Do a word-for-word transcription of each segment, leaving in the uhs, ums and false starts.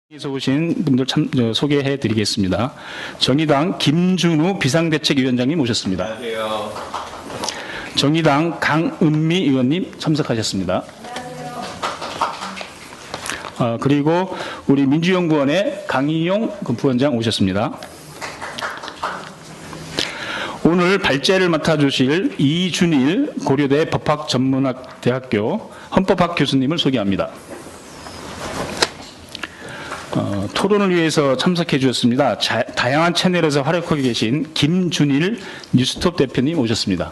에서 오신 분들 참 어, 소개해 드리겠습니다. 정의당 김준우 비상대책위원장님 오셨습니다. 안녕하세요. 정의당 강은미 의원님 참석하셨습니다. 어, 그리고 우리 민주연구원의 강희용 부원장 오셨습니다. 오늘 발제를 맡아주실 이준일 고려대 법학전문학대학교 헌법학 교수님을 소개합니다. 어, 토론을 위해서 참석해 주셨습니다. 자, 다양한 채널에서 활약하고 계신 김준일 뉴스톱 대표님 오셨습니다.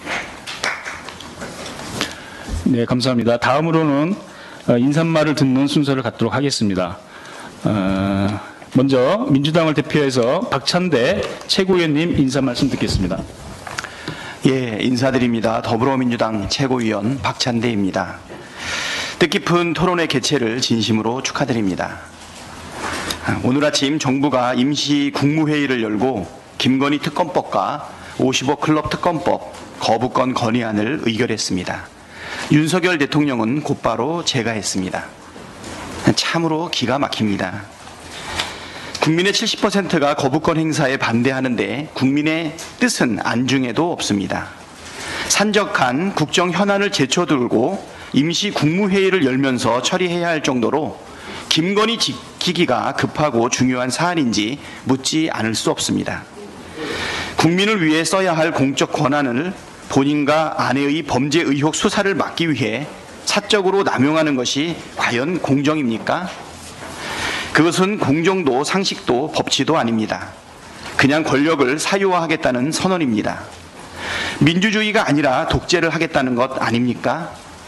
네, 감사합니다. 다음으로는 어, 인사말을 듣는 순서를 갖도록 하겠습니다. 어, 먼저 민주당을 대표해서 박찬대 최고위원님 인사 말씀 듣겠습니다. 예, 인사드립니다. 더불어민주당 최고위원 박찬대입니다. 뜻깊은 토론회 개최를 진심으로 축하드립니다. 오늘 아침 정부가 임시 국무회의를 열고 김건희 특검법과 오십오 클럽 특검법 거부권 건의안을 의결했습니다. 윤석열 대통령은 곧바로 제가했습니다. 참으로 기가 막힙니다. 국민의 칠십 퍼센트가 거부권 행사에 반대하는데 국민의 뜻은 안중에도 없습니다. 산적한 국정 현안을 제쳐들고 임시 국무회의를 열면서 처리해야 할 정도로 김건희 지키기가 급하고 중요한 사안인지 묻지 않을 수 없습니다. 국민을 위해 써야 할 공적 권한을 본인과 아내의 범죄 의혹 수사를 막기 위해 사적으로 남용하는 것이 과연 공정입니까? 그것은 공정도 상식도 법치도 아닙니다. 그냥 권력을 사유화하겠다는 선언입니다. 민주주의가 아니라 독재를 하겠다는 것 아닙니까?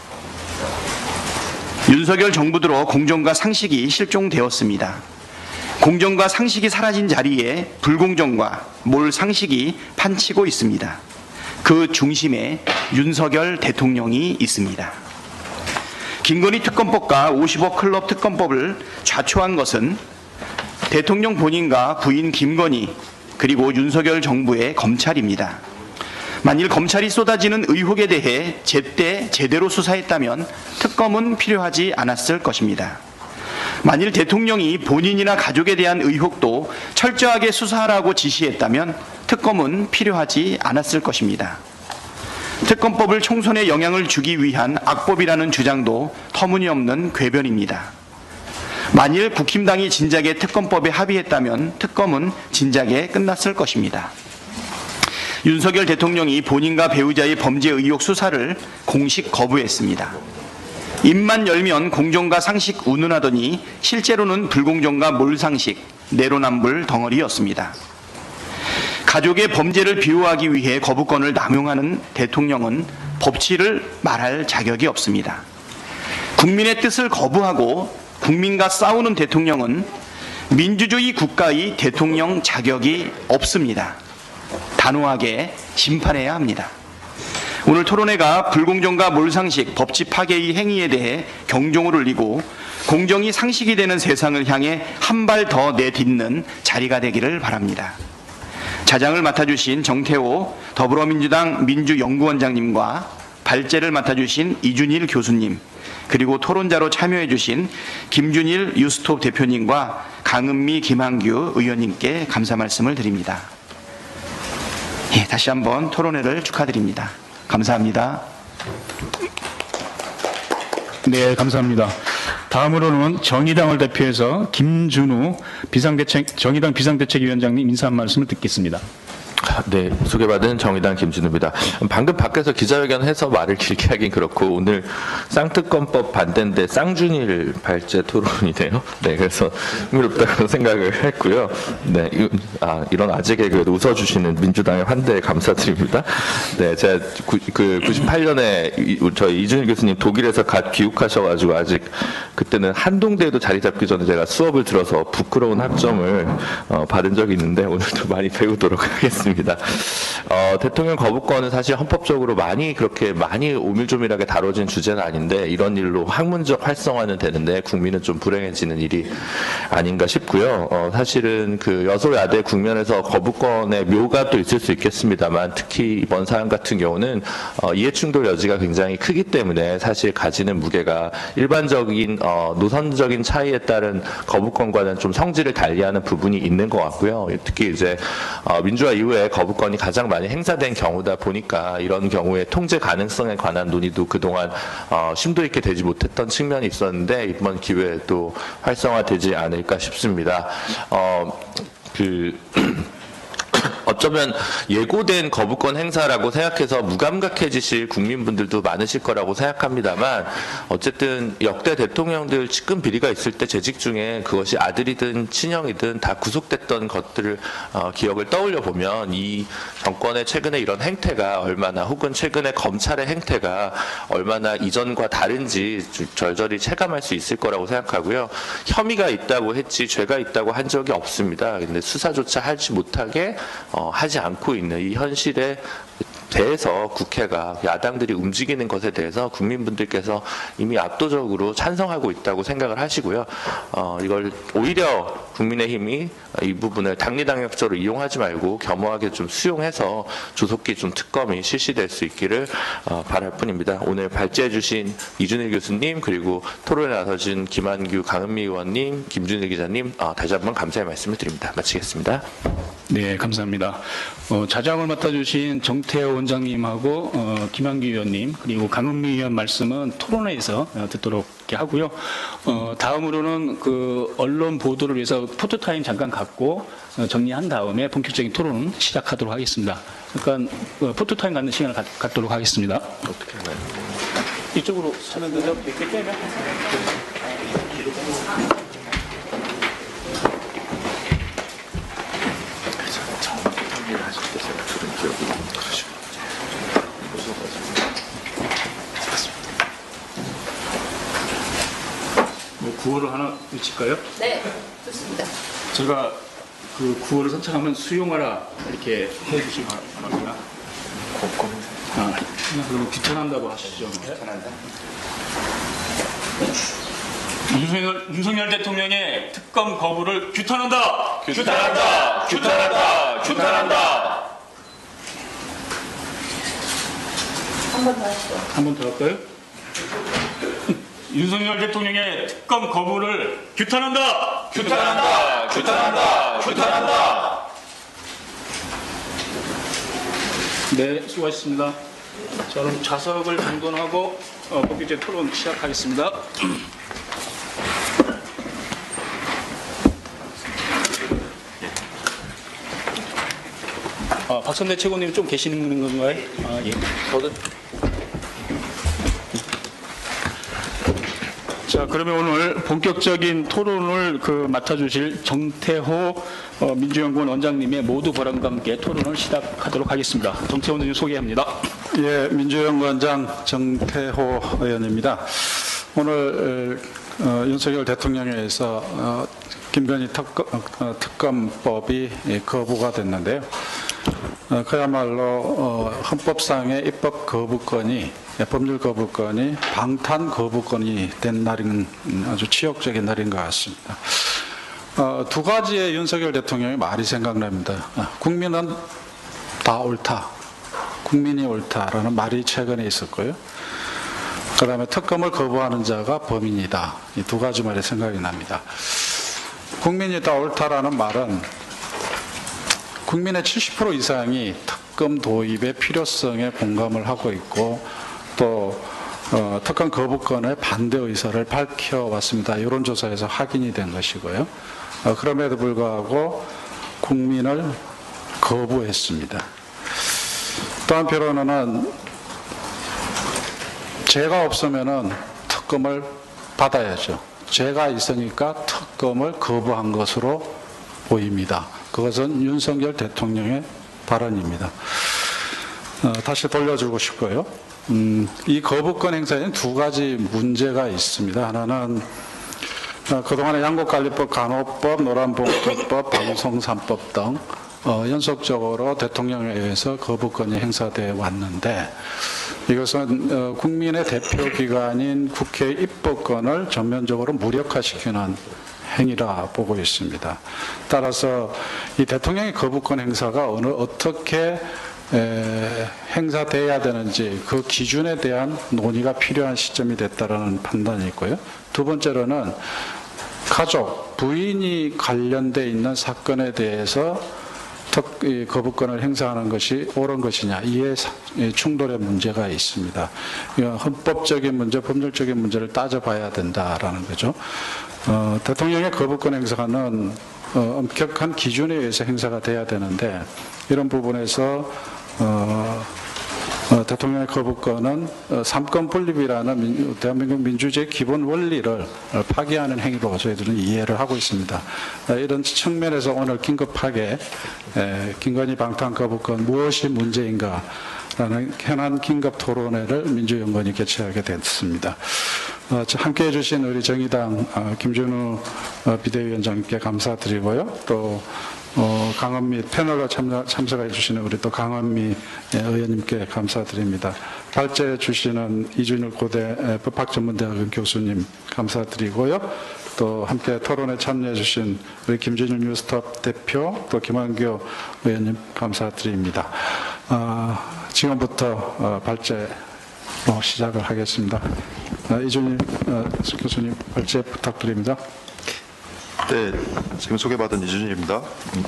윤석열 정부 들어 공정과 상식이 실종되었습니다. 공정과 상식이 사라진 자리에 불공정과 몰상식이 판치고 있습니다. 그 중심에 윤석열 대통령이 있습니다. 김건희 특검법과 오십오 클럽 특검법을 좌초한 것은 대통령 본인과 부인 김건희 그리고 윤석열 정부의 검찰입니다. 만일 검찰이 쏟아지는 의혹에 대해 제때 제대로 수사했다면 특검은 필요하지 않았을 것입니다. 만일 대통령이 본인이나 가족에 대한 의혹도 철저하게 수사하라고 지시했다면 특검은 필요하지 않았을 것입니다. 특검법을 총선에 영향을 주기 위한 악법이라는 주장도 터무니없는 궤변입니다. 만일 국힘당이 진작에 특검법에 합의했다면 특검은 진작에 끝났을 것입니다. 윤석열 대통령이 본인과 배우자의 범죄 의혹 수사를 공식 거부했습니다. 입만 열면 공정과 상식 운운하더니 실제로는 불공정과 몰상식, 내로남불 덩어리였습니다. 가족의 범죄를 비호하기 위해 거부권을 남용하는 대통령은 법치를 말할 자격이 없습니다. 국민의 뜻을 거부하고 국민과 싸우는 대통령은 민주주의 국가의 대통령 자격이 없습니다. 단호하게 심판해야 합니다. 오늘 토론회가 불공정과 몰상식, 법치 파괴의 행위에 대해 경종을 울리고 공정이 상식이 되는 세상을 향해 한 발 더 내딛는 자리가 되기를 바랍니다. 자장을 맡아주신 정태호 더불어민주당 민주연구원장님과 발제를 맡아주신 이준일 교수님 그리고 토론자로 참여해주신 김준일 뉴스톱 대표님과 강은미 김한규 의원님께 감사 말씀을 드립니다. 예, 다시 한번 토론회를 축하드립니다. 감사합니다. 네, 감사합니다. 다음으로는 정의당을 대표해서 김준우 비상대책, 정의당 비상대책위원장님 인사 한 말씀을 듣겠습니다. 네, 소개받은 정의당 김준우입니다. 방금 밖에서 기자회견해서 말을 길게 하긴 그렇고 오늘 쌍특검법 반대인데 쌍준일 발제 토론이네요. 네, 그래서 흥미롭다고 생각을 했고요. 네, 아, 이런 아직에 그래도 웃어주시는 민주당의 환대에 감사드립니다. 네, 제가 구, 그 구십팔 년에 저희 이준일 교수님 독일에서 갓 귀국하셔가지고 아직 그때는 한동대에도 자리 잡기 전에 제가 수업을 들어서 부끄러운 학점을 어, 받은 적이 있는데 오늘도 많이 배우도록 하겠습니다. 맞습니다. 어, 대통령 거부권은 사실 헌법적으로 많이 그렇게 많이 오밀조밀하게 다뤄진 주제는 아닌데 이런 일로 학문적 활성화는 되는데 국민은 좀 불행해지는 일이 아닌가 싶고요. 어, 사실은 그 여소야대 국면에서 거부권의 묘가 또 있을 수 있겠습니다만 특히 이번 사안 같은 경우는 어, 이해충돌 여지가 굉장히 크기 때문에 사실 가지는 무게가 일반적인 어, 노선적인 차이에 따른 거부권과는 좀 성질을 달리하는 부분이 있는 것 같고요. 특히 이제 어, 민주화 이후에 거부권이 가장 많이 행사된 경우다 보니까 이런 경우에 통제 가능성에 관한 논의도 그동안 어, 심도 있게 되지 못했던 측면이 있었는데 이번 기회에 또 활성화되지 않을까 싶습니다. 어, 그 어쩌면 예고된 거부권 행사라고 생각해서 무감각해지실 국민분들도 많으실 거라고 생각합니다만 어쨌든 역대 대통령들 측근 비리가 있을 때 재직 중에 그것이 아들이든 친형이든 다 구속됐던 것들을 어, 기억을 떠올려 보면 이 정권의 최근에 이런 행태가 얼마나 혹은 최근에 검찰의 행태가 얼마나 이전과 다른지 절절히 체감할 수 있을 거라고 생각하고요. 혐의가 있다고 했지 죄가 있다고 한 적이 없습니다. 근데 수사조차 하지 못하게 어, 하지 않고 있는 이 현실에 대해서 국회가 야당들이 움직이는 것에 대해서 국민분들께서 이미 압도적으로 찬성하고 있다고 생각을 하시고요. 어, 이걸 오히려 국민의힘이 이 부분을 당리당략적으로 이용하지 말고 겸허하게 좀 수용해서 조속히 좀 특검이 실시될 수 있기를 어, 바랄 뿐입니다. 오늘 발제해 주신 이준일 교수님 그리고 토론에 나서신 김한규 강은미 의원님, 김준일 기자님 어, 다시 한번 감사의 말씀을 드립니다. 마치겠습니다. 네, 감사합니다. 어, 자장을 맡아주신 정태호 원장님하고 어, 김한규 의원님 그리고 강은미 의원 말씀은 토론회에서 어, 듣도록 이렇게 하고요. 어, 다음으로는 그 언론 보도를 위해서 포토타임 잠깐 갖고 어, 정리한 다음에 본격적인 토론 시작하도록 하겠습니다. 잠깐 어, 포토타임 갖는 시간을 가, 갖도록 하겠습니다. 어떻게 하나요? 이쪽으로 서면 되죠? 이렇게 빼면. 뭐 구호를 하나 외칠까요? 네, 좋습니다. 제가 그 구호를 선창하면 수용하라 이렇게 해주시기 바랍니다. 아, 그러면 귀찮한다고 하시죠. 귀찮한다. 윤석열, 윤석열 대통령의 특검 거부를 규탄한다. 규탄한다. 규탄한다. 규탄한다. 한 번 더 하시죠. 한 번 더 할까요? 윤석열 대통령의 특검 거부를 규탄한다. 규탄한다. 규탄한다. 규탄한다. 네, 수고하셨습니다. 자, 그럼 좌석을 정돈하고 어, 본격적인 토론 시작하겠습니다. 아, 박선대 최고님 좀 계시는 건가요? 아, 예. 저도 자, 그러면 오늘 본격적인 토론을 그 맡아주실 정태호 어, 민주연구원 원장님의 모두 발언과 함께 토론을 시작하도록 하겠습니다. 정태호 원장님 소개합니다. 예, 민주연구원장 정태호 의원입니다. 오늘 어, 윤석열 대통령에 의해서 어, 김건희 특검, 어, 특검법이 거부가 됐는데요. 어, 그야말로 어, 헌법상의 입법 거부권이 법률 거부권이 방탄 거부권이 된 날인 아주 치욕적인 날인 것 같습니다. 어, 두 가지의 윤석열 대통령의 말이 생각납니다. 아, 국민은 다 옳다. 국민이 옳다라는 말이 최근에 있었고요. 그 다음에 특검을 거부하는 자가 범인이다. 이 두 가지 말이 생각이 납니다. 국민이 다 옳다라는 말은 국민의 칠십 퍼센트 이상이 특검 도입의 필요성에 공감을 하고 있고 또 어, 특검 거부권의 반대 의사를 밝혀왔습니다. 여론조사에서 확인이 된 것이고요. 어, 그럼에도 불구하고 국민을 거부했습니다. 또 한편으로는 죄가 없으면은 특검을 받아야죠. 죄가 있으니까 특검을 거부한 것으로 보입니다. 그것은 윤석열 대통령의 발언입니다. 어, 다시 돌려주고 싶고요. 음, 이 거부권 행사에는 두 가지 문제가 있습니다. 하나는 어, 그동안의 양곡관리법, 간호법, 노란봉투법, 방송삼법 등 어, 연속적으로 대통령에 의해서 거부권이 행사되어 왔는데 이것은 어, 국민의 대표기관인 국회의 입법권을 전면적으로 무력화시키는 행위라 보고 있습니다. 따라서 이 대통령의 거부권 행사가 어느 어떻게 에, 행사돼야 되는지 그 기준에 대한 논의가 필요한 시점이 됐다라는 판단이 있고요. 두 번째로는 가족, 부인이 관련돼 있는 사건에 대해서 특, 이 거부권을 행사하는 것이 옳은 것이냐, 이에 사- 이 충돌의 문제가 있습니다. 이건 헌법적인 문제, 법률적인 문제를 따져봐야 된다라는 거죠. 어, 대통령의 거부권 행사는 어, 엄격한 기준에 의해서 행사가 돼야 되는데 이런 부분에서 어, 어, 대통령의 거부권은 어, 삼권 분립이라는 민, 대한민국 민주주의의 기본 원리를 어, 파기하는 행위로 저희들은 이해를 하고 있습니다. 어, 이런 측면에서 오늘 긴급하게 에, 김건희 방탄 거부권 무엇이 문제인가 라는 현안 긴급 토론회를 민주연구원이 개최하게 됐습니다. 어, 함께해 주신 우리 정의당 어, 김준우 어, 비대위원장님께 감사드리고요. 또 어, 강원미 패널로 참석, 참석해 주시는 우리 또 강원미 예, 의원님께 감사드립니다. 발제해 주시는 이준일 고대 예, 법학전문대학원 교수님 감사드리고요. 또 함께 토론에 참여해 주신 우리 김준일 뉴스톱 대표 또 김한교 의원님 감사드립니다. 어, 지금부터 어, 발제로 시작을 하겠습니다. 어, 이준일 어, 교수님 발제 부탁드립니다. 네, 지금 소개받은 이준일입니다.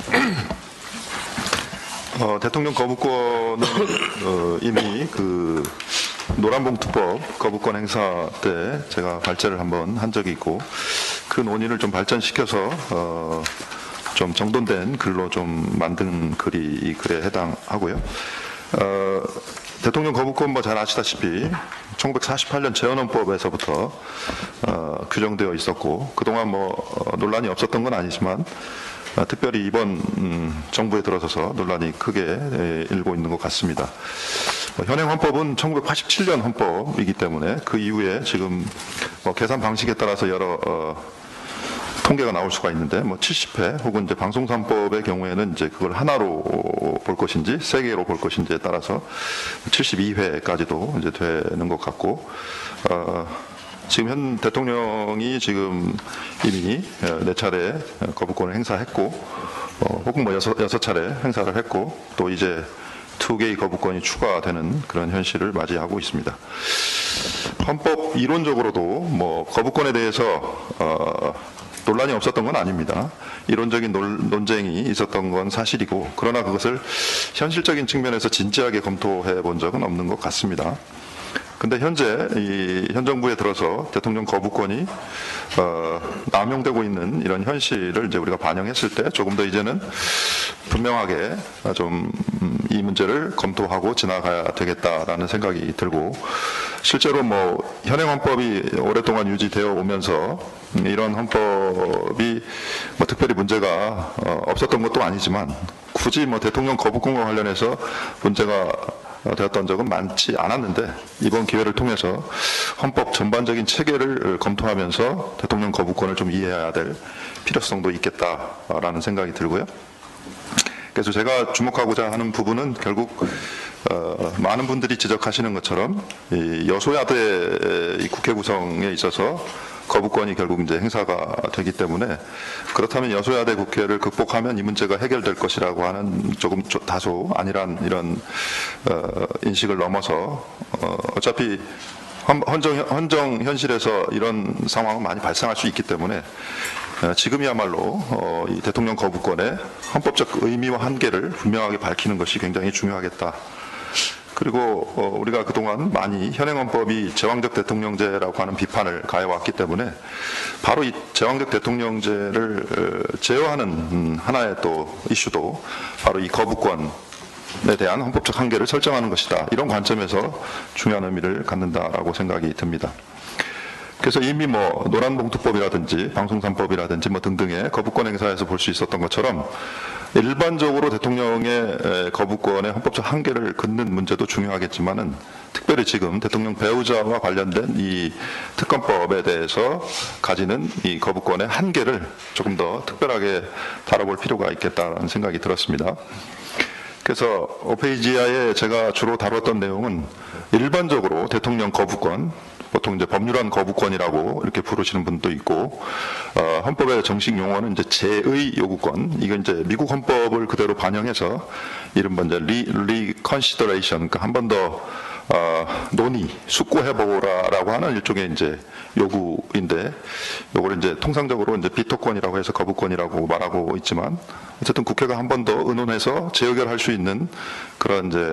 어, 대통령 거부권은 어, 이미 그 노란봉투법 거부권 행사 때 제가 발제를 한번 한 적이 있고 그 논의를 좀 발전시켜서 어, 좀 정돈된 글로 좀 만든 글이 이 글에 해당하고요. 어, 대통령 거부권 뭐 잘 아시다시피 천구백사십팔 년 재헌헌법에서부터 어, 규정되어 있었고 그동안 뭐 어, 논란이 없었던 건 아니지만 어, 특별히 이번 음, 정부에 들어서서 논란이 크게 에, 일고 있는 것 같습니다. 어, 현행 헌법은 천구백팔십칠 년 헌법이기 때문에 그 이후에 지금 뭐 계산 방식에 따라서 여러 어, 통계가 나올 수가 있는데 뭐 칠십 회 혹은 이제 방송산법의 경우에는 이제 그걸 하나로 볼 것인지 세 개로 볼 것인지에 따라서 칠십이 회까지도 이제 되는 것 같고 어, 지금 현 대통령이 지금 이미 네 차례 거부권을 행사했고 어, 혹은 뭐 여섯, 여섯 차례 행사를 했고 또 이제 두 개의 거부권이 추가되는 그런 현실을 맞이하고 있습니다. 헌법 이론적으로도 뭐 거부권에 대해서 어, 논란이 없었던 건 아닙니다. 이론적인 논, 논쟁이 있었던 건 사실이고 그러나 그것을 현실적인 측면에서 진지하게 검토해 본 적은 없는 것 같습니다. 근데 현재 이 현 정부에 들어서 대통령 거부권이 어, 남용되고 있는 이런 현실을 이제 우리가 반영했을 때 조금 더 이제는 분명하게 좀 이 문제를 검토하고 지나가야 되겠다라는 생각이 들고 실제로 뭐 현행 헌법이 오랫동안 유지되어 오면서 이런 헌법이 뭐 특별히 문제가 어, 없었던 것도 아니지만 굳이 뭐 대통령 거부권과 관련해서 문제가 되었던 적은 많지 않았는데 이번 기회를 통해서 헌법 전반적인 체계를 검토하면서 대통령 거부권을 좀 이해해야 될 필요성도 있겠다라는 생각이 들고요. 그래서 제가 주목하고자 하는 부분은 결국 어, 많은 분들이 지적하시는 것처럼 이 여소야대 이 국회 구성에 있어서 거부권이 결국 이제 행사가 되기 때문에 그렇다면 여소야대 국회를 극복하면 이 문제가 해결될 것이라고 하는 조금 다소 아니란 이런 어, 인식을 넘어서 어, 어차피 헌정, 헌정 현실에서 이런 상황은 많이 발생할 수 있기 때문에 어, 지금이야말로 어, 이 대통령 거부권의 헌법적 의미와 한계를 분명하게 밝히는 것이 굉장히 중요하겠다. 그리고 어, 우리가 그동안 많이 현행헌법이 제왕적 대통령제라고 하는 비판을 가해왔기 때문에 바로 이 제왕적 대통령제를 어, 제어하는 음, 하나의 또 이슈도 바로 이 거부권에 대한 헌법적 한계를 설정하는 것이다. 이런 관점에서 중요한 의미를 갖는다라고 생각이 듭니다. 그래서 이미 뭐 노란봉투법이라든지 방송산법이라든지 뭐 등등의 거부권 행사에서 볼 수 있었던 것처럼 일반적으로 대통령의 에, 거부권의 헌법적 한계를 긋는 문제도 중요하겠지만은 특별히 지금 대통령 배우자와 관련된 이 특검법에 대해서 가지는 이 거부권의 한계를 조금 더 특별하게 다뤄볼 필요가 있겠다는 생각이 들었습니다. 그래서 오 페이지 이하에 제가 주로 다뤘던 내용은 일반적으로 대통령 거부권, 보통 이제 법률안 거부권이라고 이렇게 부르시는 분도 있고, 어, 헌법의 정식 용어는 이제 제의 요구권. 이건 이제 미국 헌법을 그대로 반영해서 이른바 이제 리, 리컨시더레이션, 그러니까 한 번 더 어, 논의, 숙고해보라라고 하는 일종의 이제 요구인데, 요걸 이제 통상적으로 이제 비토권이라고 해서 거부권이라고 말하고 있지만, 어쨌든 국회가 한 번 더 의논해서 재의결할 수 있는 그런 이제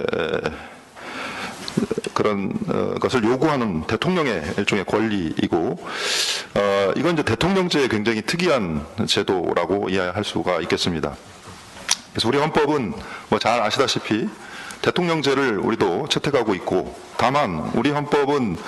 그런 어, 것을 요구하는 대통령의 일종의 권리이고, 어, 이건 이제 대통령제의 굉장히 특이한 제도라고 이해할 수가 있겠습니다. 그래서 우리 헌법은 뭐 잘 아시다시피 대통령제를 우리도 채택하고 있고, 다만 우리 헌법은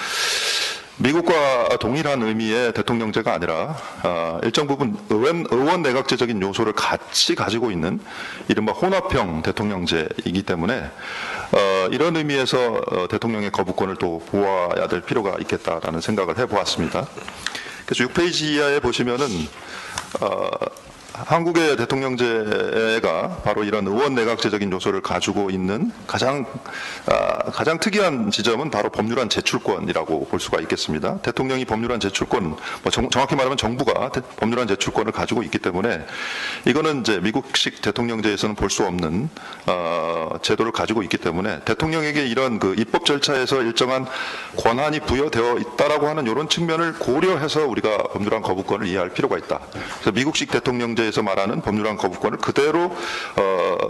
미국과 동일한 의미의 대통령제가 아니라 어, 일정 부분 의원, 의원 내각제적인 요소를 같이 가지고 있는 이른바 혼합형 대통령제이기 때문에 어, 이런 의미에서 어, 대통령의 거부권을 또 보호해야 될 필요가 있겠다라는 생각을 해보았습니다. 그래서 육 페이지 이하에 보시면은 어, 한국의 대통령제가 바로 이런 의원 내각제적인 요소를 가지고 있는 가장 아, 가장 특이한 지점은 바로 법률안 제출권이라고 볼 수가 있겠습니다. 대통령이 법률안 제출권, 뭐 정, 정확히 말하면 정부가 대, 법률안 제출권을 가지고 있기 때문에 이거는 이제 미국식 대통령제에서는 볼 수 없는 어, 제도를 가지고 있기 때문에 대통령에게 이런 그 입법 절차에서 일정한 권한이 부여되어 있다라고 하는 이런 측면을 고려해서 우리가 법률안 거부권을 이해할 필요가 있다. 그래서 미국식 대통령제 에서 말하는 법률안 거부권을 그대로 어,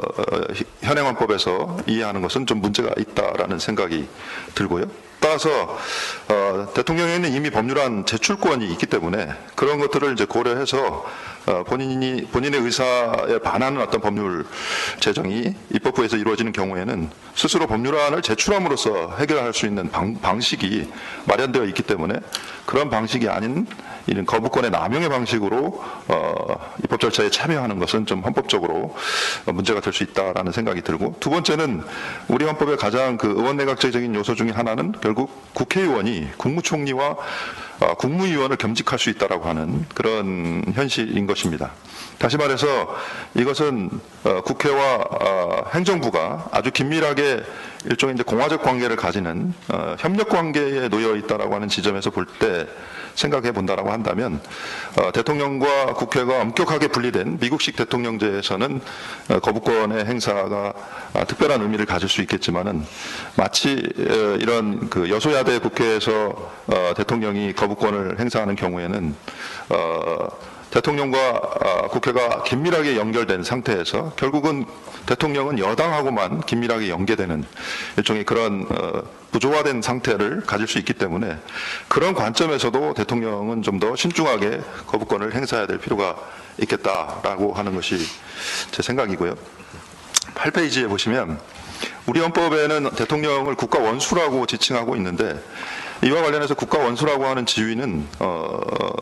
현행헌법에서 이해하는 것은 좀 문제가 있다라는 생각이 들고요. 따라서 어, 대통령에는 이미 법률안 제출권이 있기 때문에 그런 것들을 이제 고려해서 어, 본인이 본인의 의사에 반하는 어떤 법률 제정이 입법부에서 이루어지는 경우에는 스스로 법률안을 제출함으로써 해결할 수 있는 방, 방식이 마련되어 있기 때문에 그런 방식이 아닌 이런 거부권의 남용의 방식으로 어, 입법 절차에 참여하는 것은 좀 헌법적으로 문제가 될 수 있다라는 생각이 들고, 두 번째는 우리 헌법의 가장 그 의원 내각제적인 요소 중에 하나는 결국 국회의원이 국무총리와 어, 국무위원을 겸직할 수 있다라고 하는 그런 현실인 것입니다. 다시 말해서 이것은 어, 국회와 어, 행정부가 아주 긴밀하게 일종의 이제 공화적 관계를 가지는 어, 협력 관계에 놓여 있다라고 하는 지점에서 볼 때 생각해 본다라고 한다면 어, 대통령과 국회가 엄격하게 분리된 미국식 대통령제에서는 어, 거부권의 행사가 아, 특별한 의미를 가질 수 있겠지만은 마치 어, 이런 그 여소야대 국회에서 어, 대통령이 거부권을 행사하는 경우에는 어, 대통령과 국회가 긴밀하게 연결된 상태에서 결국은 대통령은 여당하고만 긴밀하게 연계되는 일종의 그런 부조화된 상태를 가질 수 있기 때문에 그런 관점에서도 대통령은 좀 더 신중하게 거부권을 행사해야 될 필요가 있겠다라고 하는 것이 제 생각이고요. 팔 페이지에 보시면 우리 헌법에는 대통령을 국가 원수라고 지칭하고 있는데, 이와 관련해서 국가 원수라고 하는 지위는 어,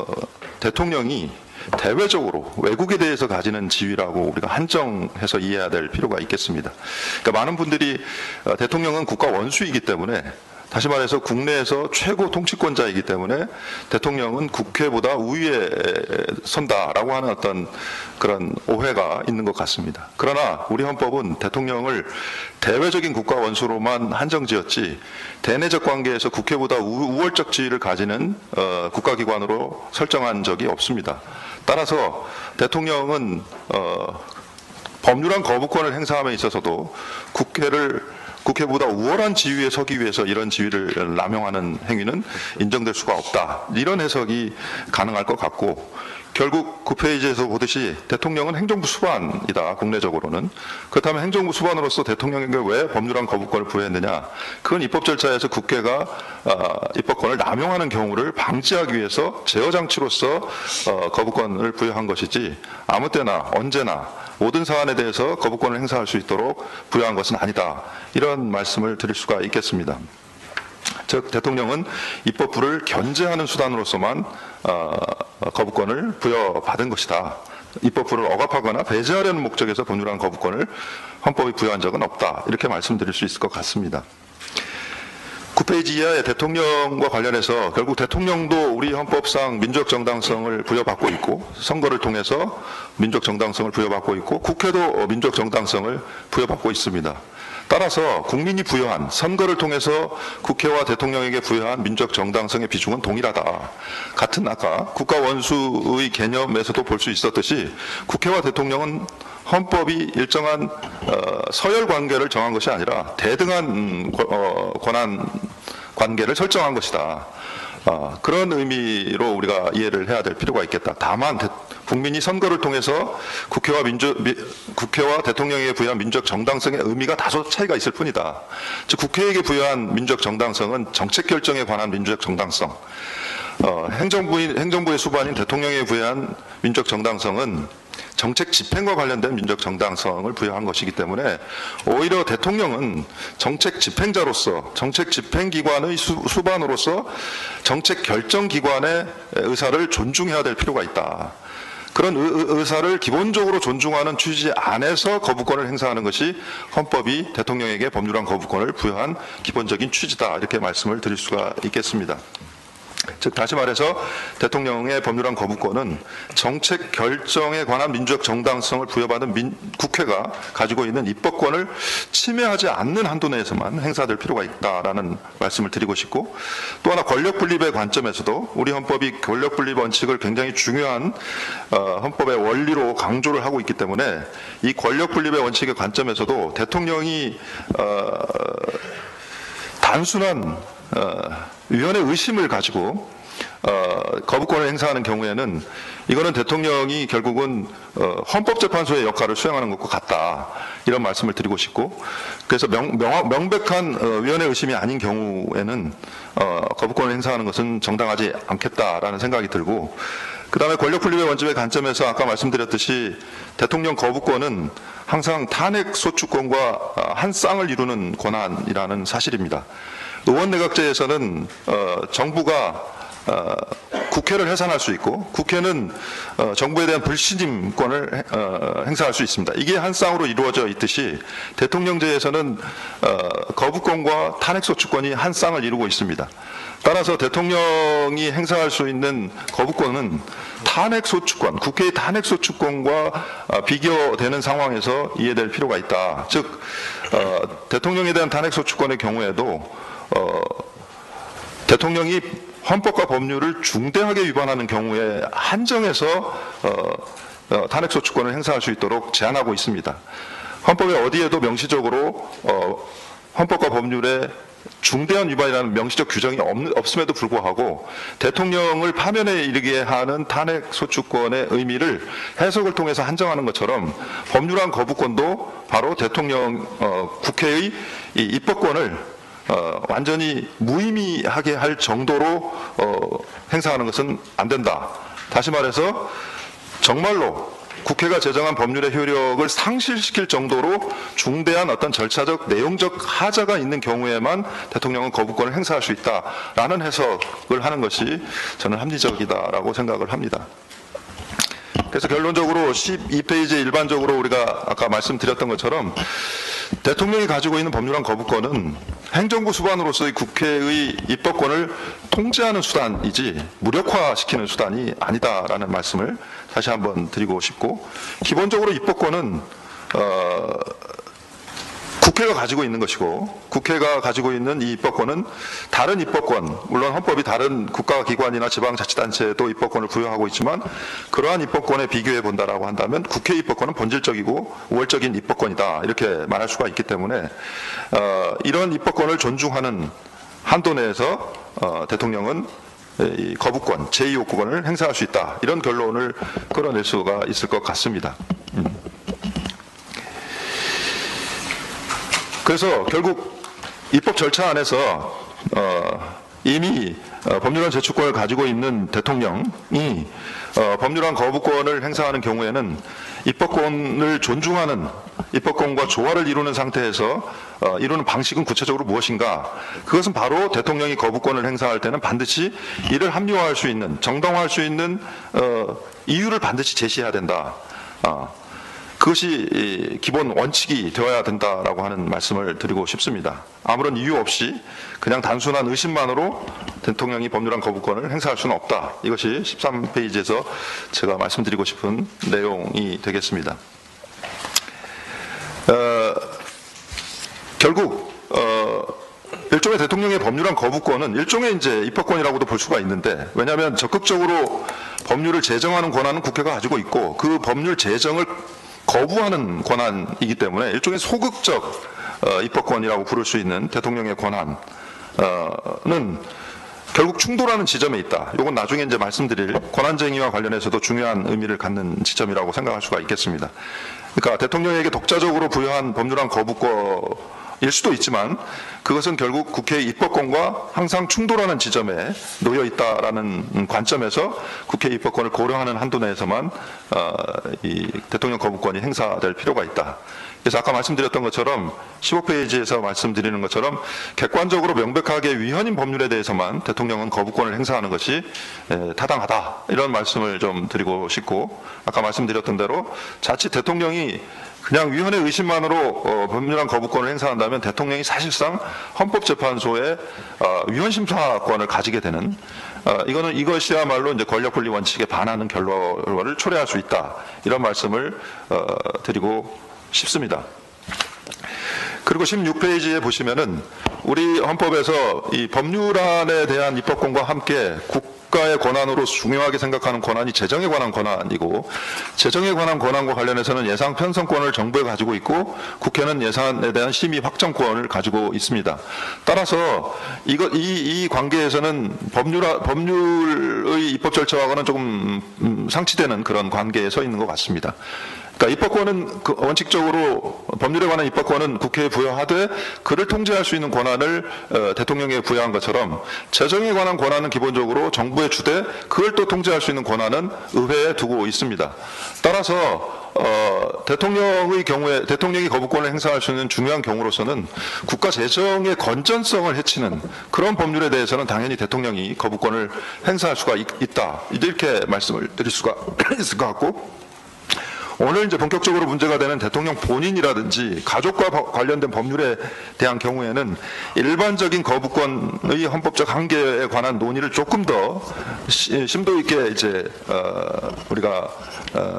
대통령이 대외적으로 외국에 대해서 가지는 지위라고 우리가 한정해서 이해해야 될 필요가 있겠습니다. 그러니까 많은 분들이 대통령은 국가 원수이기 때문에, 다시 말해서 국내에서 최고 통치권자이기 때문에 대통령은 국회보다 우위에 선다라고 하는 어떤 그런 오해가 있는 것 같습니다. 그러나 우리 헌법은 대통령을 대외적인 국가 원수로만 한정지었지 대내적 관계에서 국회보다 우월적 지위를 가지는 어, 국가기관으로 설정한 적이 없습니다. 따라서 대통령은 어, 법률안 거부권을 행사함에 있어서도 국회를 국회보다 우월한 지위에 서기 위해서 이런 지위를 남용하는 행위는 인정될 수가 없다. 이런 해석이 가능할 것 같고, 결국 구 페이지에서 보듯이 대통령은 행정부 수반이다, 국내적으로는. 그렇다면 행정부 수반으로서 대통령에게 왜 법률안 거부권을 부여했느냐? 그건 입법 절차에서 국회가 어, 입법권을 남용하는 경우를 방지하기 위해서 제어장치로서 어, 거부권을 부여한 것이지, 아무 때나 언제나 모든 사안에 대해서 거부권을 행사할 수 있도록 부여한 것은 아니다. 이런 말씀을 드릴 수가 있겠습니다. 즉 대통령은 입법부를 견제하는 수단으로서만 어, 거부권을 부여받은 것이다. 입법부를 억압하거나 배제하려는 목적에서 법률안 거부권을 헌법이 부여한 적은 없다. 이렇게 말씀드릴 수 있을 것 같습니다. 구 페이지 이하의 대통령과 관련해서 결국 대통령도 우리 헌법상 민주적 정당성을 부여받고 있고 선거를 통해서 민주적 정당성을 부여받고 있고 국회도 민주적 정당성을 부여받고 있습니다. 따라서 국민이 부여한 선거를 통해서 국회와 대통령에게 부여한 민주적 정당성의 비중은 동일하다. 같은 아까 국가 원수의 개념에서도 볼 수 있었듯이 국회와 대통령은 헌법이 일정한 어, 서열 관계를 정한 것이 아니라 대등한 어, 권한 관계를 설정한 것이다. 어, 그런 의미로 우리가 이해를 해야 될 필요가 있겠다. 다만 대, 국민이 선거를 통해서 국회와 민주 미, 국회와 대통령에게 부여한 민주적 정당성의 의미가 다소 차이가 있을 뿐이다. 즉 국회에게 부여한 민주적 정당성은 정책 결정에 관한 민주적 정당성, 어, 행정부인 행정부의 수반인 대통령에게 부여한 민주적 정당성은 정책 집행과 관련된 민주적 정당성을 부여한 것이기 때문에 오히려 대통령은 정책 집행자로서 정책 집행기관의 수, 수반으로서 정책 결정기관의 의사를 존중해야 될 필요가 있다. 그런 의, 의사를 기본적으로 존중하는 취지 안에서 거부권을 행사하는 것이 헌법이 대통령에게 법률안 거부권을 부여한 기본적인 취지다. 이렇게 말씀을 드릴 수가 있겠습니다. 즉 다시 말해서 대통령의 법률안 거부권은 정책 결정에 관한 민주적 정당성을 부여받은 민, 국회가 가지고 있는 입법권을 침해하지 않는 한도 내에서만 행사될 필요가 있다라는 말씀을 드리고 싶고, 또 하나 권력 분립의 관점에서도 우리 헌법이 권력 분립 원칙을 굉장히 중요한 어, 헌법의 원리로 강조를 하고 있기 때문에 이 권력 분립의 원칙의 관점에서도 대통령이 어, 단순한 어, 위헌의 의심을 가지고 어, 거부권을 행사하는 경우에는 이거는 대통령이 결국은 어, 헌법재판소의 역할을 수행하는 것과 같다. 이런 말씀을 드리고 싶고, 그래서 명, 명, 명백한 어, 위헌의 의심이 아닌 경우에는 어, 거부권을 행사하는 것은 정당하지 않겠다라는 생각이 들고, 그 다음에 권력 분립의 원칙의 관점에서 아까 말씀드렸듯이 대통령 거부권은 항상 탄핵 소추권과 한 쌍을 이루는 권한이라는 사실입니다. 의원내각제에서는 어, 정부가 어, 국회를 해산할 수 있고 국회는 어, 정부에 대한 불신임권을 어, 행사할 수 있습니다. 이게 한 쌍으로 이루어져 있듯이 대통령제에서는 어, 거부권과 탄핵소추권이 한 쌍을 이루고 있습니다. 따라서 대통령이 행사할 수 있는 거부권은 탄핵소추권, 국회의 탄핵소추권과 어, 비교되는 상황에서 이해될 필요가 있다. 즉 어, 대통령에 대한 탄핵소추권의 경우에도 어, 대통령이 헌법과 법률을 중대하게 위반하는 경우에 한정해서 어, 어, 탄핵소추권을 행사할 수 있도록 제한하고 있습니다. 헌법에 어디에도 명시적으로 어, 헌법과 법률의 중대한 위반이라는 명시적 규정이 없, 없음에도 불구하고 대통령을 파면에 이르게 하는 탄핵소추권의 의미를 해석을 통해서 한정하는 것처럼 법률안 거부권도 바로 대통령 어, 국회의 이 입법권을 어, 완전히 무의미하게 할 정도로 어, 행사하는 것은 안 된다. 다시 말해서 정말로 국회가 제정한 법률의 효력을 상실시킬 정도로 중대한 어떤 절차적 내용적 하자가 있는 경우에만 대통령은 거부권을 행사할 수 있다라는 해석을 하는 것이 저는 합리적이다라고 생각을 합니다. 그래서 결론적으로 십이 페이지에 일반적으로 우리가 아까 말씀드렸던 것처럼 대통령이 가지고 있는 법률안 거부권은 행정부 수반으로서의 국회의 입법권을 통제하는 수단이지 무력화시키는 수단이 아니다라는 말씀을 다시 한번 드리고 싶고, 기본적으로 입법권은 어, 국회가 가지고 있는 것이고 국회가 가지고 있는 이 입법권은 다른 입법권, 물론 헌법이 다른 국가기관이나 지방자치단체에도 입법권을 부여하고 있지만 그러한 입법권에 비교해 본다라고 한다면 국회 입법권은 본질적이고 우월적인 입법권이다 이렇게 말할 수가 있기 때문에 어, 이런 입법권을 존중하는 한도 내에서 어, 대통령은 이 거부권, 제이 요구권을 행사할 수 있다 이런 결론을 끌어낼 수가 있을 것 같습니다. 음. 그래서 결국 입법 절차 안에서 어, 이미 어, 법률안 제출권을 가지고 있는 대통령이 어, 법률안 거부권을 행사하는 경우에는 입법권을 존중하는 입법권과 조화를 이루는 상태에서 어, 이루는 방식은 구체적으로 무엇인가? 그것은 바로 대통령이 거부권을 행사할 때는 반드시 이를 합리화할 수 있는, 정당화할 수 있는 어, 이유를 반드시 제시해야 된다. 어, 그것이 기본 원칙이 되어야 된다라고 하는 말씀을 드리고 싶습니다. 아무런 이유 없이 그냥 단순한 의심만으로 대통령이 법률안 거부권을 행사할 수는 없다. 이것이 십삼 페이지에서 제가 말씀드리고 싶은 내용이 되겠습니다. 어, 결국 어, 일종의 대통령의 법률안 거부권은 일종의 이제 입법권이라고도 볼 수가 있는데, 왜냐하면 적극적으로 법률을 제정하는 권한은 국회가 가지고 있고 그 법률 제정을 거부하는 권한이기 때문에 일종의 소극적 어, 입법권이라고 부를 수 있는 대통령의 권한은 결국 충돌하는 지점에 있다. 이건 나중에 이제 말씀드릴 권한쟁의와 관련해서도 중요한 의미를 갖는 지점이라고 생각할 수가 있겠습니다. 그러니까 대통령에게 독자적으로 부여한 법률안 거부권일 수도 있지만 그것은 결국 국회의 입법권과 항상 충돌하는 지점에 놓여 있다라는 관점에서 국회 입법권을 고려하는 한도 내에서만 어, 이 대통령 거부권이 행사될 필요가 있다. 그래서 아까 말씀드렸던 것처럼 십오 페이지에서 말씀드리는 것처럼 객관적으로 명백하게 위헌인 법률에 대해서만 대통령은 거부권을 행사하는 것이 타당하다. 이런 말씀을 좀 드리고 싶고, 아까 말씀드렸던 대로 자칫 대통령이 그냥 위헌의 의심만으로 어, 법률안 거부권을 행사한다면 대통령이 사실상 헌법재판소의 어, 위헌심사권을 가지게 되는, 어, 이거는 이것이야말로 이제 권력분리 원칙에 반하는 결론을 초래할 수 있다. 이런 말씀을 어, 드리고 싶습니다. 그리고 십육 페이지에 보시면은 우리 헌법에서 이 법률안에 대한 입법권과 함께 국가의 권한으로 중요하게 생각하는 권한이 재정에 관한 권한이고, 재정에 관한 권한과 관련해서는 예산 편성권을 정부에 가지고 있고 국회는 예산에 대한 심의 확정권을 가지고 있습니다. 따라서 이거 이, 이 관계에서는 법률 법률의 입법 절차와는 조금 음, 상치되는 그런 관계에 서 있는 것 같습니다. 그러니까 입법권은 그 원칙적으로 법률에 관한 입법권은 국회에 부여하되 그를 통제할 수 있는 권한을 어, 대통령에게 부여한 것처럼 재정에 관한 권한은 기본적으로 정부에 주되 그걸 또 통제할 수 있는 권한은 의회에 두고 있습니다. 따라서 어, 대통령의 경우에 대통령이 거부권을 행사할 수 있는 중요한 경우로서는 국가 재정의 건전성을 해치는 그런 법률에 대해서는 당연히 대통령이 거부권을 행사할 수가 있, 있다. 이렇게 말씀을 드릴 수가 있을 것 같고, 오늘 이제 본격적으로 문제가 되는 대통령 본인이라든지 가족과 관련된 법률에 대한 경우에는 일반적인 거부권의 헌법적 한계에 관한 논의를 조금 더 심도 있게 이제 어 우리가 어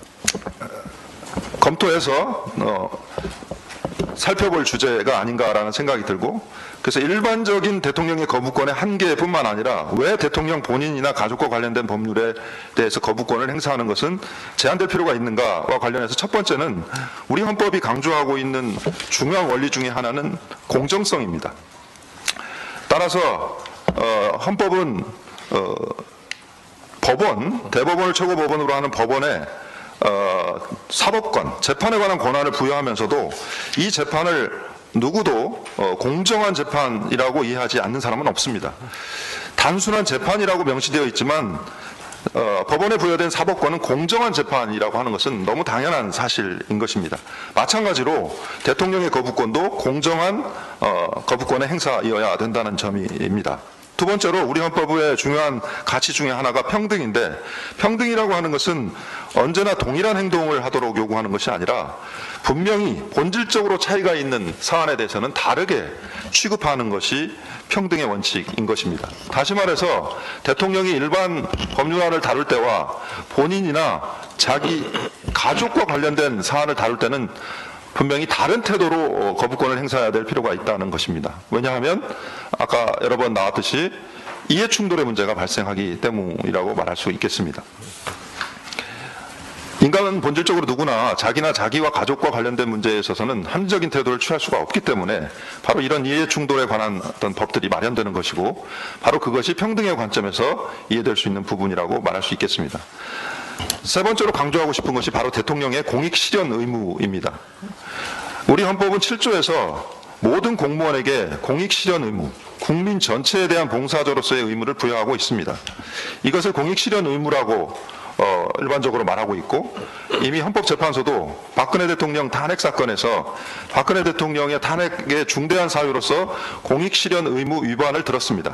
검토해서 어 살펴볼 주제가 아닌가라는 생각이 들고, 그래서 일반적인 대통령의 거부권의 한계뿐만 아니라 왜 대통령 본인이나 가족과 관련된 법률에 대해서 거부권을 행사하는 것은 제한될 필요가 있는가와 관련해서 첫 번째는 우리 헌법이 강조하고 있는 중요한 원리 중에 하나는 공정성입니다. 따라서 어, 헌법은 어, 법원, 대법원을 최고법원으로 하는 법원에 어, 사법권, 재판에 관한 권한을 부여하면서도 이 재판을 누구도 어, 공정한 재판이라고 이해하지 않는 사람은 없습니다. 단순한 재판이라고 명시되어 있지만 어, 법원에 부여된 사법권은 공정한 재판이라고 하는 것은 너무 당연한 사실인 것입니다. 마찬가지로 대통령의 거부권도 공정한 어, 거부권의 행사이어야 된다는 점입니다. 두 번째로 우리 헌법의 중요한 가치 중에 하나가 평등인데, 평등이라고 하는 것은 언제나 동일한 행동을 하도록 요구하는 것이 아니라 분명히 본질적으로 차이가 있는 사안에 대해서는 다르게 취급하는 것이 평등의 원칙인 것입니다. 다시 말해서 대통령이 일반 법률안을 다룰 때와 본인이나 자기 가족과 관련된 사안을 다룰 때는 분명히 다른 태도로 거부권을 행사해야 될 필요가 있다는 것입니다. 왜냐하면 아까 여러 번 나왔듯이 이해충돌의 문제가 발생하기 때문이라고 말할 수 있겠습니다. 인간은 본질적으로 누구나 자기나 자기와 가족과 관련된 문제에 있어서는 합리적인 태도를 취할 수가 없기 때문에 바로 이런 이해충돌에 관한 어떤 법들이 마련되는 것이고, 바로 그것이 평등의 관점에서 이해될 수 있는 부분이라고 말할 수 있겠습니다. 세 번째로 강조하고 싶은 것이 바로 대통령의 공익실현 의무입니다. 우리 헌법은 칠 조에서 모든 공무원에게 공익 실현 의무, 국민 전체에 대한 봉사자로서의 의무를 부여하고 있습니다. 이것을 공익 실현 의무라고 어, 일반적으로 말하고 있고, 이미 헌법재판소도 박근혜 대통령 탄핵 사건에서 박근혜 대통령의 탄핵의 중대한 사유로서 공익 실현 의무 위반을 들었습니다.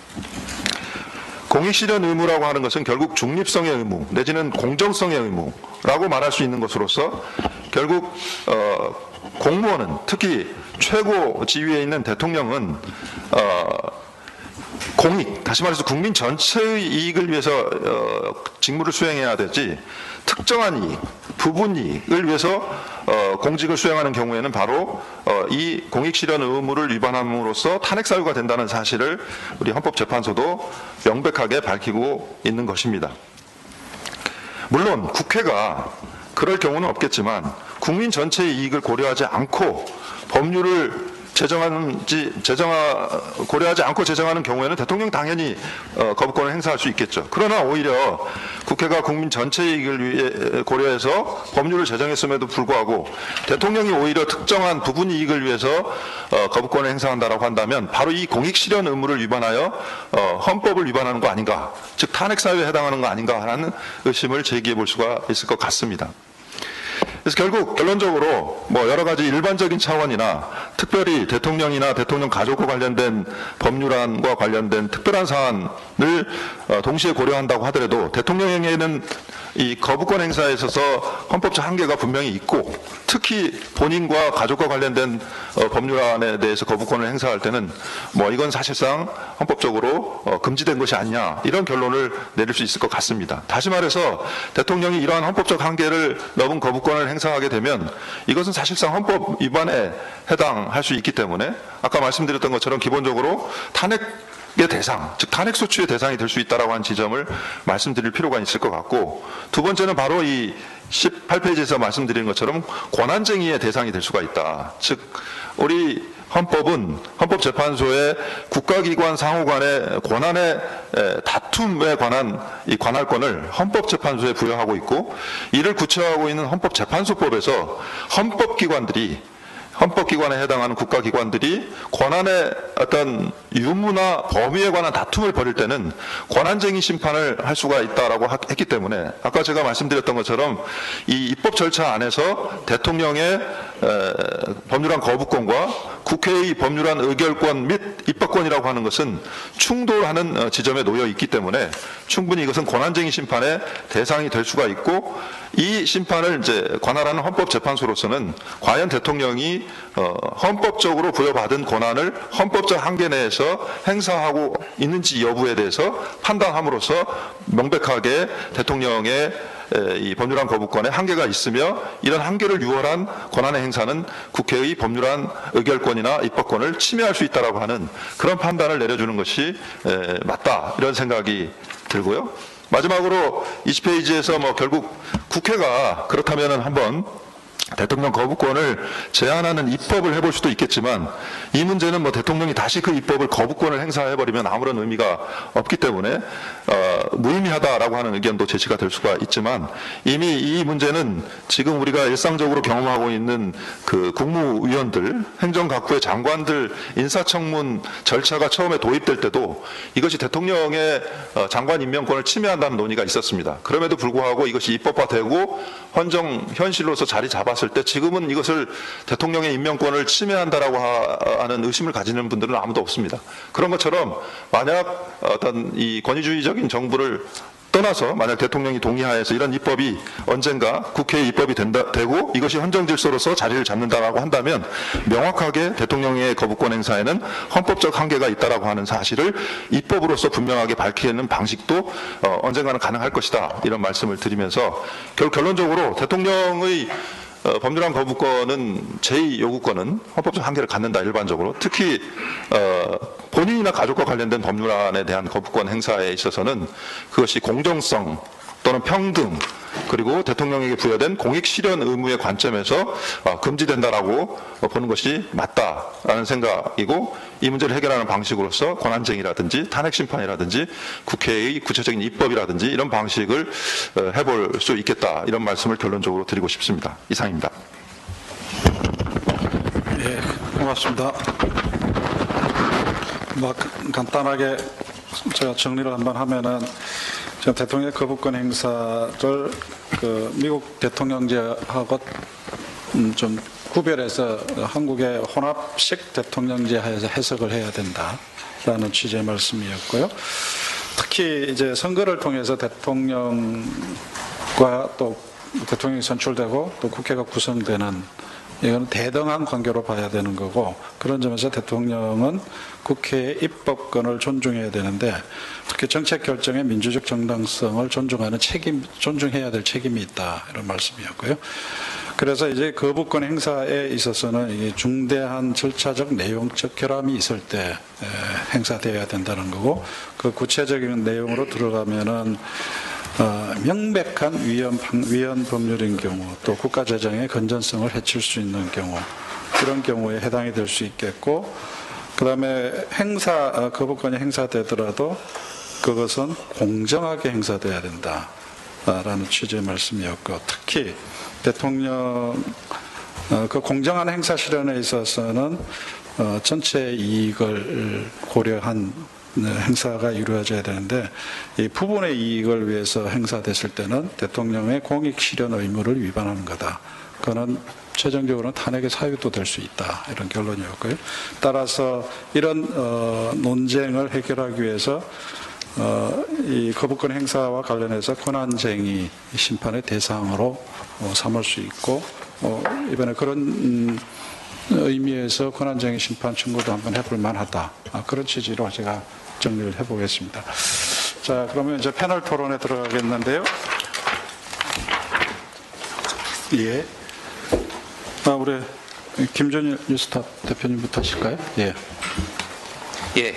공익 실현 의무라고 하는 것은 결국 중립성의 의무 내지는 공정성의 의무라고 말할 수 있는 것으로서 결국 어, 공무원은 특히 최고 지위에 있는 대통령은 어, 공익, 다시 말해서 국민 전체의 이익을 위해서 어, 직무를 수행해야 되지 특정한 이익, 부분 이익을 위해서 어, 공직을 수행하는 경우에는 바로 어, 이 공익 실현 의무를 위반함으로써 탄핵 사유가 된다는 사실을 우리 헌법재판소도 명백하게 밝히고 있는 것입니다. 물론 국회가 그럴 경우는 없겠지만 국민 전체의 이익을 고려하지 않고 법률을 제정하는지 제정하 고려하지 않고 제정하는 경우에는 대통령 당연히 어, 거부권을 행사할 수 있겠죠. 그러나 오히려 국회가 국민 전체의 이익을 위해 고려해서 법률을 제정했음에도 불구하고 대통령이 오히려 특정한 부분 이익을 위해서 어, 거부권을 행사한다라고 한다면 바로 이 공익 실현 의무를 위반하여 어, 헌법을 위반하는 거 아닌가, 즉 탄핵 사유에 해당하는 거 아닌가 하는 의심을 제기해 볼 수가 있을 것 같습니다. 그래서 결국 결론적으로 뭐 여러 가지 일반적인 차원이나 특별히 대통령이나 대통령 가족과 관련된 법률안과 관련된 특별한 사안을 동시에 고려한다고 하더라도 대통령에게는 이 거부권 행사에 있어서 헌법적 한계가 분명히 있고, 특히 본인과 가족과 관련된 법률안에 대해서 거부권을 행사할 때는 뭐 이건 사실상 헌법적으로 금지된 것이 아니냐, 이런 결론을 내릴 수 있을 것 같습니다. 다시 말해서 대통령이 이러한 헌법적 한계를 넘은 거부권을 행사하게 되면 이것은 사실상 헌법 위반에 해당할 수 있기 때문에 아까 말씀드렸던 것처럼 기본적으로 탄핵 의 대상, 즉 탄핵 소추의 대상이 될 수 있다라고 하는 지점을 말씀드릴 필요가 있을 것 같고, 두 번째는 바로 이 십팔 페이지에서 말씀드린 것처럼 권한쟁의의 대상이 될 수가 있다. 즉 우리 헌법은 헌법재판소의 국가기관 상호 간의 권한의 다툼에 관한 이 관할권을 헌법재판소에 부여하고 있고, 이를 구체화하고 있는 헌법재판소법에서 헌법기관들이 헌법기관에 해당하는 국가기관들이 권한의 어떤 유무나 범위에 관한 다툼을 벌일 때는 권한쟁의 심판을 할 수가 있다라고 했기 때문에 아까 제가 말씀드렸던 것처럼 이 입법 절차 안에서 대통령의 법률안 거부권과 국회의 법률안 의결권 및 입법권이라고 하는 것은 충돌하는 지점에 놓여 있기 때문에 충분히 이것은 권한쟁의 심판의 대상이 될 수가 있고, 이 심판을 이제 관할하는 헌법재판소로서는 과연 대통령이 어, 헌법적으로 부여받은 권한을 헌법적 한계 내에서 행사하고 있는지 여부에 대해서 판단함으로써 명백하게 대통령의 이 법률안 거부권에 한계가 있으며 이런 한계를 유월한 권한의 행사는 국회의 법률안 의결권이나 입법권을 침해할 수 있다라고 하는 그런 판단을 내려주는 것이 맞다, 이런 생각이 들고요. 마지막으로 이십 페이지에서 뭐 결국 국회가 그렇다면은 한번 대통령 거부권을 제한하는 입법을 해볼 수도 있겠지만, 이 문제는 뭐 대통령이 다시 그 입법을 거부권을 행사해버리면 아무런 의미가 없기 때문에 어, 무의미하다라고 하는 의견도 제시가 될 수가 있지만, 이미 이 문제는 지금 우리가 일상적으로 경험하고 있는 그 국무위원들, 행정각부의 장관들 인사청문 절차가 처음에 도입될 때도 이것이 대통령의 어, 장관 임명권을 침해한다는 논의가 있었습니다. 그럼에도 불구하고 이것이 입법화되고 헌정 현실로서 자리 잡았을 때 지금은 이것을 대통령의 임명권을 침해한다라고 하는 의심을 가지는 분들은 아무도 없습니다. 그런 것처럼 만약 어떤 이 권위주의적인 정부를 떠나서 만약 대통령이 동의하에서 이런 입법이 언젠가 국회에 입법이 된다, 되고 이것이 헌정 질서로서 자리를 잡는다라고 한다면 명확하게 대통령의 거부권 행사에는 헌법적 한계가 있다라고 하는 사실을 입법으로서 분명하게 밝히는 방식도 어, 언젠가는 가능할 것이다, 이런 말씀을 드리면서 결, 결론적으로 대통령의 어, 법률안 거부권은 제이 요구권은 헌법적 한계를 갖는다, 일반적으로. 특히 어, 본인이나 가족과 관련된 법률안에 대한 거부권 행사에 있어서는 그것이 공정성 또는 평등, 그리고 대통령에게 부여된 공익 실현 의무의 관점에서 어, 금지된다라고 어, 보는 것이 맞다라는 생각이고, 이 문제를 해결하는 방식으로서 권한쟁의라든지 탄핵 심판이라든지 국회의 구체적인 입법이라든지 이런 방식을 어, 해볼 수 있겠다, 이런 말씀을 결론적으로 드리고 싶습니다. 이상입니다. 예, 고맙습니다. 뭐 간단하게 제가 정리를 한번 하면은 지금 대통령 거부권 행사를 그 미국 대통령제하고 음 좀 구별해서 한국의 혼합식 대통령제 하에서 해석을 해야 된다라는 취지의 말씀이었고요. 특히 이제 선거를 통해서 대통령과 또 대통령이 선출되고 또 국회가 구성되는 이건 대등한 관계로 봐야 되는 거고, 그런 점에서 대통령은 국회의 입법권을 존중해야 되는데 특히 정책 결정의 민주적 정당성을 존중하는 책임, 존중해야 될 책임이 있다, 이런 말씀이었고요. 그래서 이제 거부권 행사에 있어서는 이게 중대한 절차적 내용적 결함이 있을 때 행사되어야 된다는 거고, 그 구체적인 내용으로 들어가면은 어, 명백한 위헌, 위헌 법률인 경우, 또 국가재정의 건전성을 해칠 수 있는 경우, 이런 경우에 해당이 될 수 있겠고, 그 다음에 행사, 어, 거부권이 행사되더라도 그것은 공정하게 행사돼야 된다라는 취지의 말씀이었고, 특히 대통령, 어, 그 공정한 행사 실현에 있어서는 어, 전체 이익을 고려한 행사가 이루어져야 되는데, 이 부분의 이익을 위해서 행사됐을 때는 대통령의 공익 실현 의무를 위반하는 거다. 그거는 최종적으로는 탄핵의 사유도 될 수 있다, 이런 결론이었고요. 따라서 이런 어, 논쟁을 해결하기 위해서 어, 이 거부권 행사와 관련해서 권한쟁의 심판의 대상으로 어, 삼을 수 있고, 어, 이번에 그런 음, 의미에서 권한쟁의 심판 청구도 한번 해볼 만하다, 아, 그런 취지로 제가 정리를 해보겠습니다. 자, 그러면 이제 패널 토론에 들어가겠는데요. 예. 아, 우리 김준일 뉴스탑 대표님부터 하실까요? 예. 예.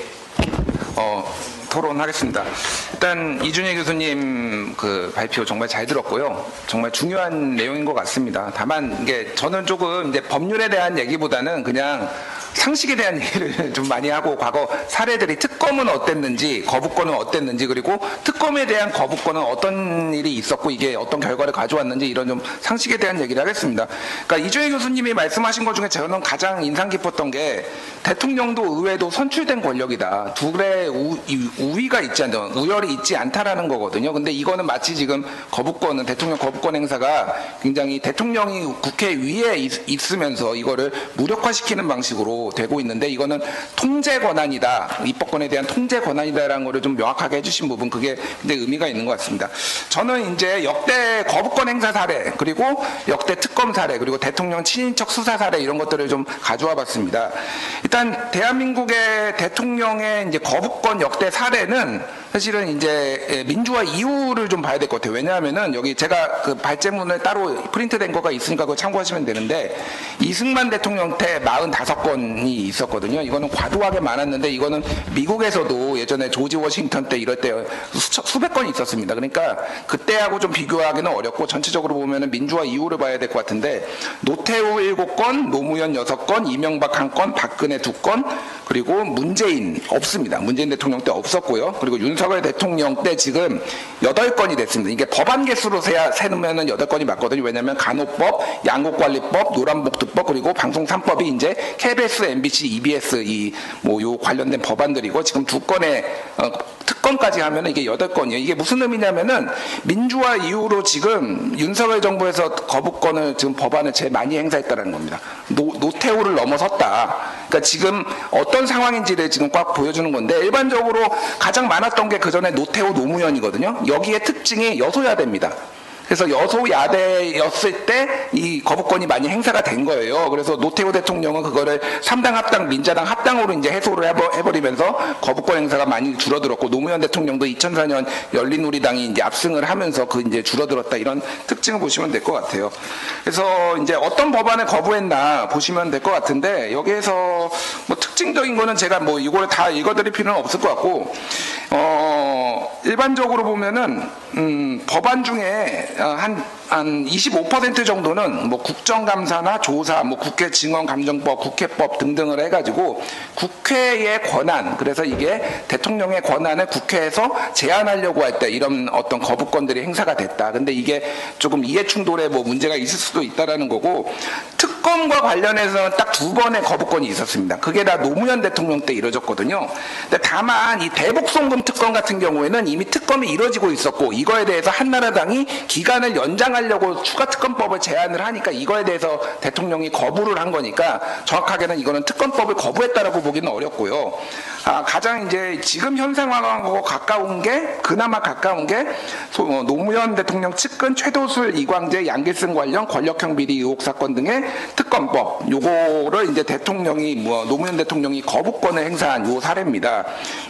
어, 토론하겠습니다. 일단 이준희 교수님 그 발표 정말 잘 들었고요. 정말 중요한 내용인 것 같습니다. 다만 이게 저는 조금 이제 법률에 대한 얘기보다는 그냥 상식에 대한 얘기를 좀 많이 하고, 과거 사례들이 특검은 어땠는지, 거부권은 어땠는지, 그리고 특검에 대한 거부권은 어떤 일이 있었고 이게 어떤 결과를 가져왔는지, 이런 좀 상식에 대한 얘기를 하겠습니다. 그러니까 이준희 교수님이 말씀하신 것 중에 저는 가장 인상 깊었던 게, 대통령도 의회도 선출된 권력이다. 둘의 우, 우위가 있지 않다, 우열이 있지 않다라는 거거든요. 근데 이거는 마치 지금 거부권은, 대통령 거부권 행사가 굉장히 대통령이 국회 위에 있, 있으면서 이거를 무력화시키는 방식으로 되고 있는데, 이거는 통제 권한이다, 입법권에 대한 통제 권한이다라는 거를 좀 명확하게 해주신 부분, 그게 굉장히 의미가 있는 것 같습니다. 저는 이제 역대 거부권 행사 사례, 그리고 역대 특검 사례, 그리고 대통령 친인척 수사 사례, 이런 것들을 좀 가져와 봤습니다. 일단 대한민국의 대통령의 이제 거부권 역대 사례는 사실은 이제 민주화 이후를 좀 봐야 될 것 같아요. 왜냐하면은 여기 제가 그 발제문을 따로 프린트된 거가 있으니까 그거 참고하시면 되는데, 이승만 대통령 때 사십오 건이 있었거든요. 이거는 과도하게 많았는데, 이거는 미국에서도 예전에 조지 워싱턴 때 이럴 때 수천, 수백 건이 있었습니다. 그러니까 그때하고 좀 비교하기는 어렵고, 전체적으로 보면은 민주화 이후를 봐야 될 것 같은데, 노태우 일곱 건, 노무현 여섯 건, 이명박 한 건, 박근혜 두 건, 그리고 문재인 없습니다. 문재인 대통령 때 없었고요. 그리고 윤석열 대통령 때 지금 여덟 건이 됐습니다. 이게 법안 개수로 세야, 세면은 여덟 건이 맞거든요. 왜냐하면 간호법, 양국관리법, 노란복두법, 그리고 방송 삼 법이 이제 케이비에스, 엠비씨, 이비에스 이 뭐 요 관련된 법안들이고, 지금 두 건의 어, 특검까지 하면 이게 여덟 건이에요. 이게 무슨 의미냐면은 민주화 이후로 지금 윤석열 정부에서 거부권을 지금 법안을 제일 많이 행사했다는 겁니다. 노, 노태우를 넘어섰다. 그러니까 지금 어떤 상황인지를 지금 꽉 보여주는 건데, 일반적으로 가장 많았던 게 그 전에 노태우, 노무현이거든요. 여기에 특징이 여소야대입니다. 그래서 여소야대였을 때 이 거부권이 많이 행사가 된 거예요. 그래서 노태우 대통령은 그거를 삼당 합당, 민자당 합당으로 이제 해소를 해버리면서 거부권 행사가 많이 줄어들었고, 노무현 대통령도 이천사 년 열린우리당이 이제 압승을 하면서 그 이제 줄어들었다, 이런 특징을 보시면 될 것 같아요. 그래서 이제 어떤 법안을 거부했나 보시면 될 것 같은데, 여기에서 뭐 특징적인 거는 제가 뭐 이걸 다 읽어드릴 필요는 없을 것 같고, 어, 일반적으로 보면은 음, 법안 중에 한, 한 이십오 퍼센트 정도는 뭐 국정감사나 조사, 뭐 국회 증언감정법, 국회법 등등을 해가지고 국회의 권한, 그래서 이게 대통령의 권한을 국회에서 제한하려고 할 때 이런 어떤 거부권들이 행사가 됐다. 근데 이게 조금 이해충돌에 뭐 문제가 있을 수도 있다라는 거고, 특 특검과 관련해서는 딱 두 번의 거부권이 있었습니다. 그게 다 노무현 대통령 때 이뤄졌거든요. 근데 다만 이 대북송금 특검 같은 경우에는 이미 특검이 이뤄지고 있었고 이거에 대해서 한나라당이 기간을 연장하려고 추가 특검법을 제안을 하니까 이거에 대해서 대통령이 거부를 한 거니까 정확하게는 이거는 특검법을 거부했다라고 보기는 어렵고요. 아, 가장 이제 지금 현 상황하고 가까운 게 그나마 가까운 게 소, 어, 노무현 대통령 측근 최도술, 이광재, 양길승 관련 권력형 비리 의혹 사건 등의 특검법 요거를 이제 대통령이 뭐 노무현 대통령이 거부권을 행사한 요 사례입니다.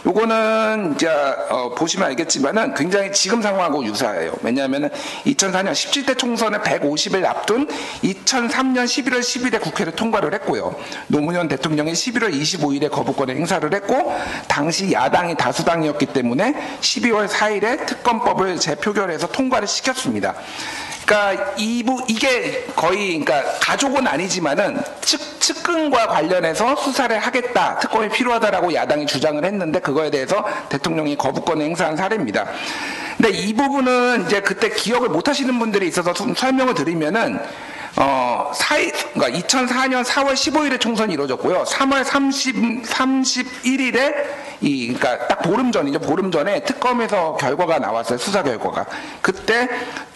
요거는 이제 어, 보시면 알겠지만은 굉장히 지금 상황하고 유사해요. 왜냐하면은 이천사 년 십칠 대 총선을 백오십 일 앞둔 이천삼 년 십일월 십일에 국회를 통과를 했고요. 노무현 대통령이 십일월 이십오일에 거부권을 행사를 했고 당시 야당이 다수당이었기 때문에 십이월 사일에 특검법을 재표결해서 통과를 시켰습니다. 그러니까 이부 이게 거의 그러니까 가족은 아니지만은 측 측근과 관련해서 수사를 하겠다, 특검이 필요하다라고 야당이 주장을 했는데 그거에 대해서 대통령이 거부권을 행사한 사례입니다. 근데 이 부분은 이제 그때 기억을 못 하시는 분들이 있어서 좀 설명을 드리면은 어, 사일, 그러니까 이천사 년 사월 십오일에 총선이 이루어졌고요. 삼월 삼십, 삼십일일에 이, 그러니까 딱 보름 전이죠. 보름 전에 특검에서 결과가 나왔어요. 수사 결과가. 그때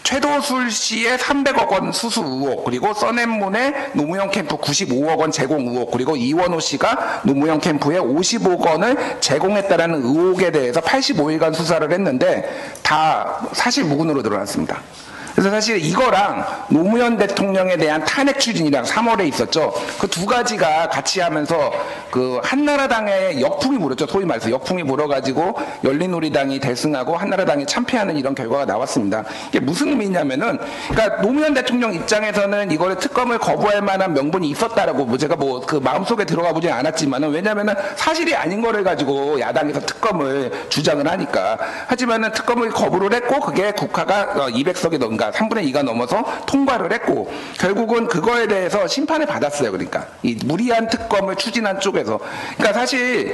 최도술 씨의 삼백억 원 수수 의혹, 그리고 써낸문의 노무현 캠프 구십오억 원 제공 의혹, 그리고 이원호 씨가 노무현 캠프에 오십억 원을 제공했다라는 의혹에 대해서 팔십오일간 수사를 했는데 다 사실 무근으로 드러났습니다. 그래서 사실 이거랑 노무현 대통령에 대한 탄핵 추진이랑 삼월에 있었죠. 그 두 가지가 같이 하면서 그 한나라당의 역풍이 불었죠. 소위 말해서 역풍이 불어가지고 열린우리당이 대승하고 한나라당이 참패하는 이런 결과가 나왔습니다. 이게 무슨 의미냐면은, 그러니까 노무현 대통령 입장에서는 이거를 특검을 거부할 만한 명분이 있었다라고 뭐 제가 뭐 그 마음속에 들어가 보진 않았지만은, 왜냐면은 사실이 아닌 거를 가지고 야당에서 특검을 주장을 하니까. 하지만은 특검을 거부를 했고 그게 국회가 이백석이 넘가 삼분의 이가 넘어서 통과를 했고 결국은 그거에 대해서 심판을 받았어요. 그러니까 이 무리한 특검을 추진한 쪽에서. 그러니까 사실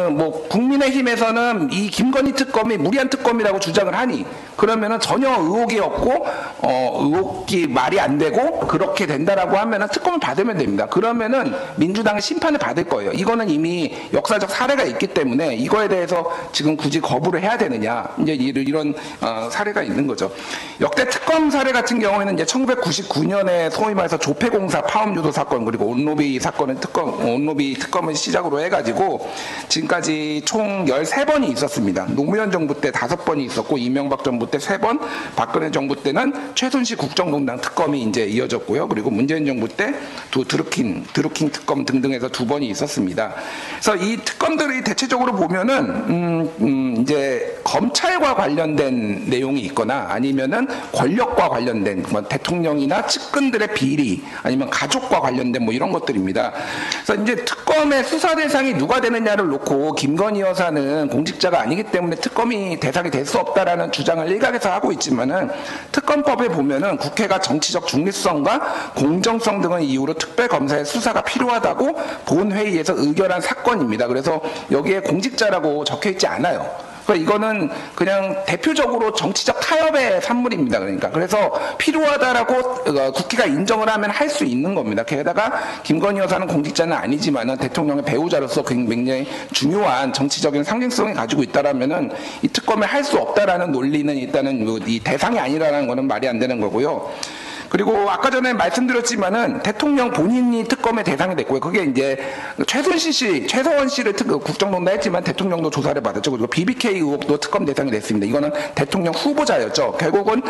뭐 국민의힘에서는 이 김건희 특검이 무리한 특검이라고 주장을 하니 그러면은 전혀 의혹이 없고 어 의혹이 말이 안 되고 그렇게 된다라고 하면은 특검을 받으면 됩니다. 그러면은 민주당이 심판을 받을 거예요. 이거는 이미 역사적 사례가 있기 때문에 이거에 대해서 지금 굳이 거부를 해야 되느냐, 이제 이런 어, 사례가 있는 거죠. 역대 특검 사례 같은 경우에는 이제 천구백구십구 년에 소위 말해서 조폐공사 파업유도 사건, 그리고 온로비 사건은 특검, 온로비 특검을 시작으로 해가지고 지금까지 총 열세 번이 있었습니다. 노무현 정부 때 다섯 번이 있었고 이명박 정부 때 세 번, 박근혜 정부 때는 최순실 국정농단 특검이 이제 이어졌고요. 그리고 문재인 정부 때 두 드루킹, 드루킹 특검 등등해서 두 번이 있었습니다. 그래서 이 특검들이 대체적으로 보면은 음, 음 이제 검찰과 관련된 내용이 있거나 아니면은 권력과 관련된 뭐 대통령이나 측근들의 비리 아니면 가족과 관련된 뭐 이런 것들입니다. 그래서 이제 특검의 수사 대상이 누가 되느냐를 놓고 김건희 여사는 공직자가 아니기 때문에 특검이 대상이 될 수 없다라는 주장을 일각에서 하고 있지만은 특검법에 보면은 국회가 정치적 중립성과 공정성 등을 이유로 특별검사의 수사가 필요하다고 본회의에서 의결한 사건입니다. 그래서 여기에 공직자라고 적혀 있지 않아요. 이거는 그냥 대표적으로 정치적 타협의 산물입니다. 그러니까 그래서 필요하다라고 국회가 인정을 하면 할 수 있는 겁니다. 게다가 김건희 여사는 공직자는 아니지만은 대통령의 배우자로서 굉장히 중요한 정치적인 상징성을 가지고 있다라면은 이 특검을 할 수 없다라는 논리는 일단은 이 대상이 아니라는 거는 말이 안 되는 거고요. 그리고 아까 전에 말씀드렸지만은 대통령 본인이 특검의 대상이 됐고요. 그게 이제 최순실 씨, 최서원 씨를 특, 국정농단 했지만 대통령도 조사를 받았죠. 그리고 비비케이 의혹도 특검 대상이 됐습니다. 이거는 대통령 후보자였죠. 결국은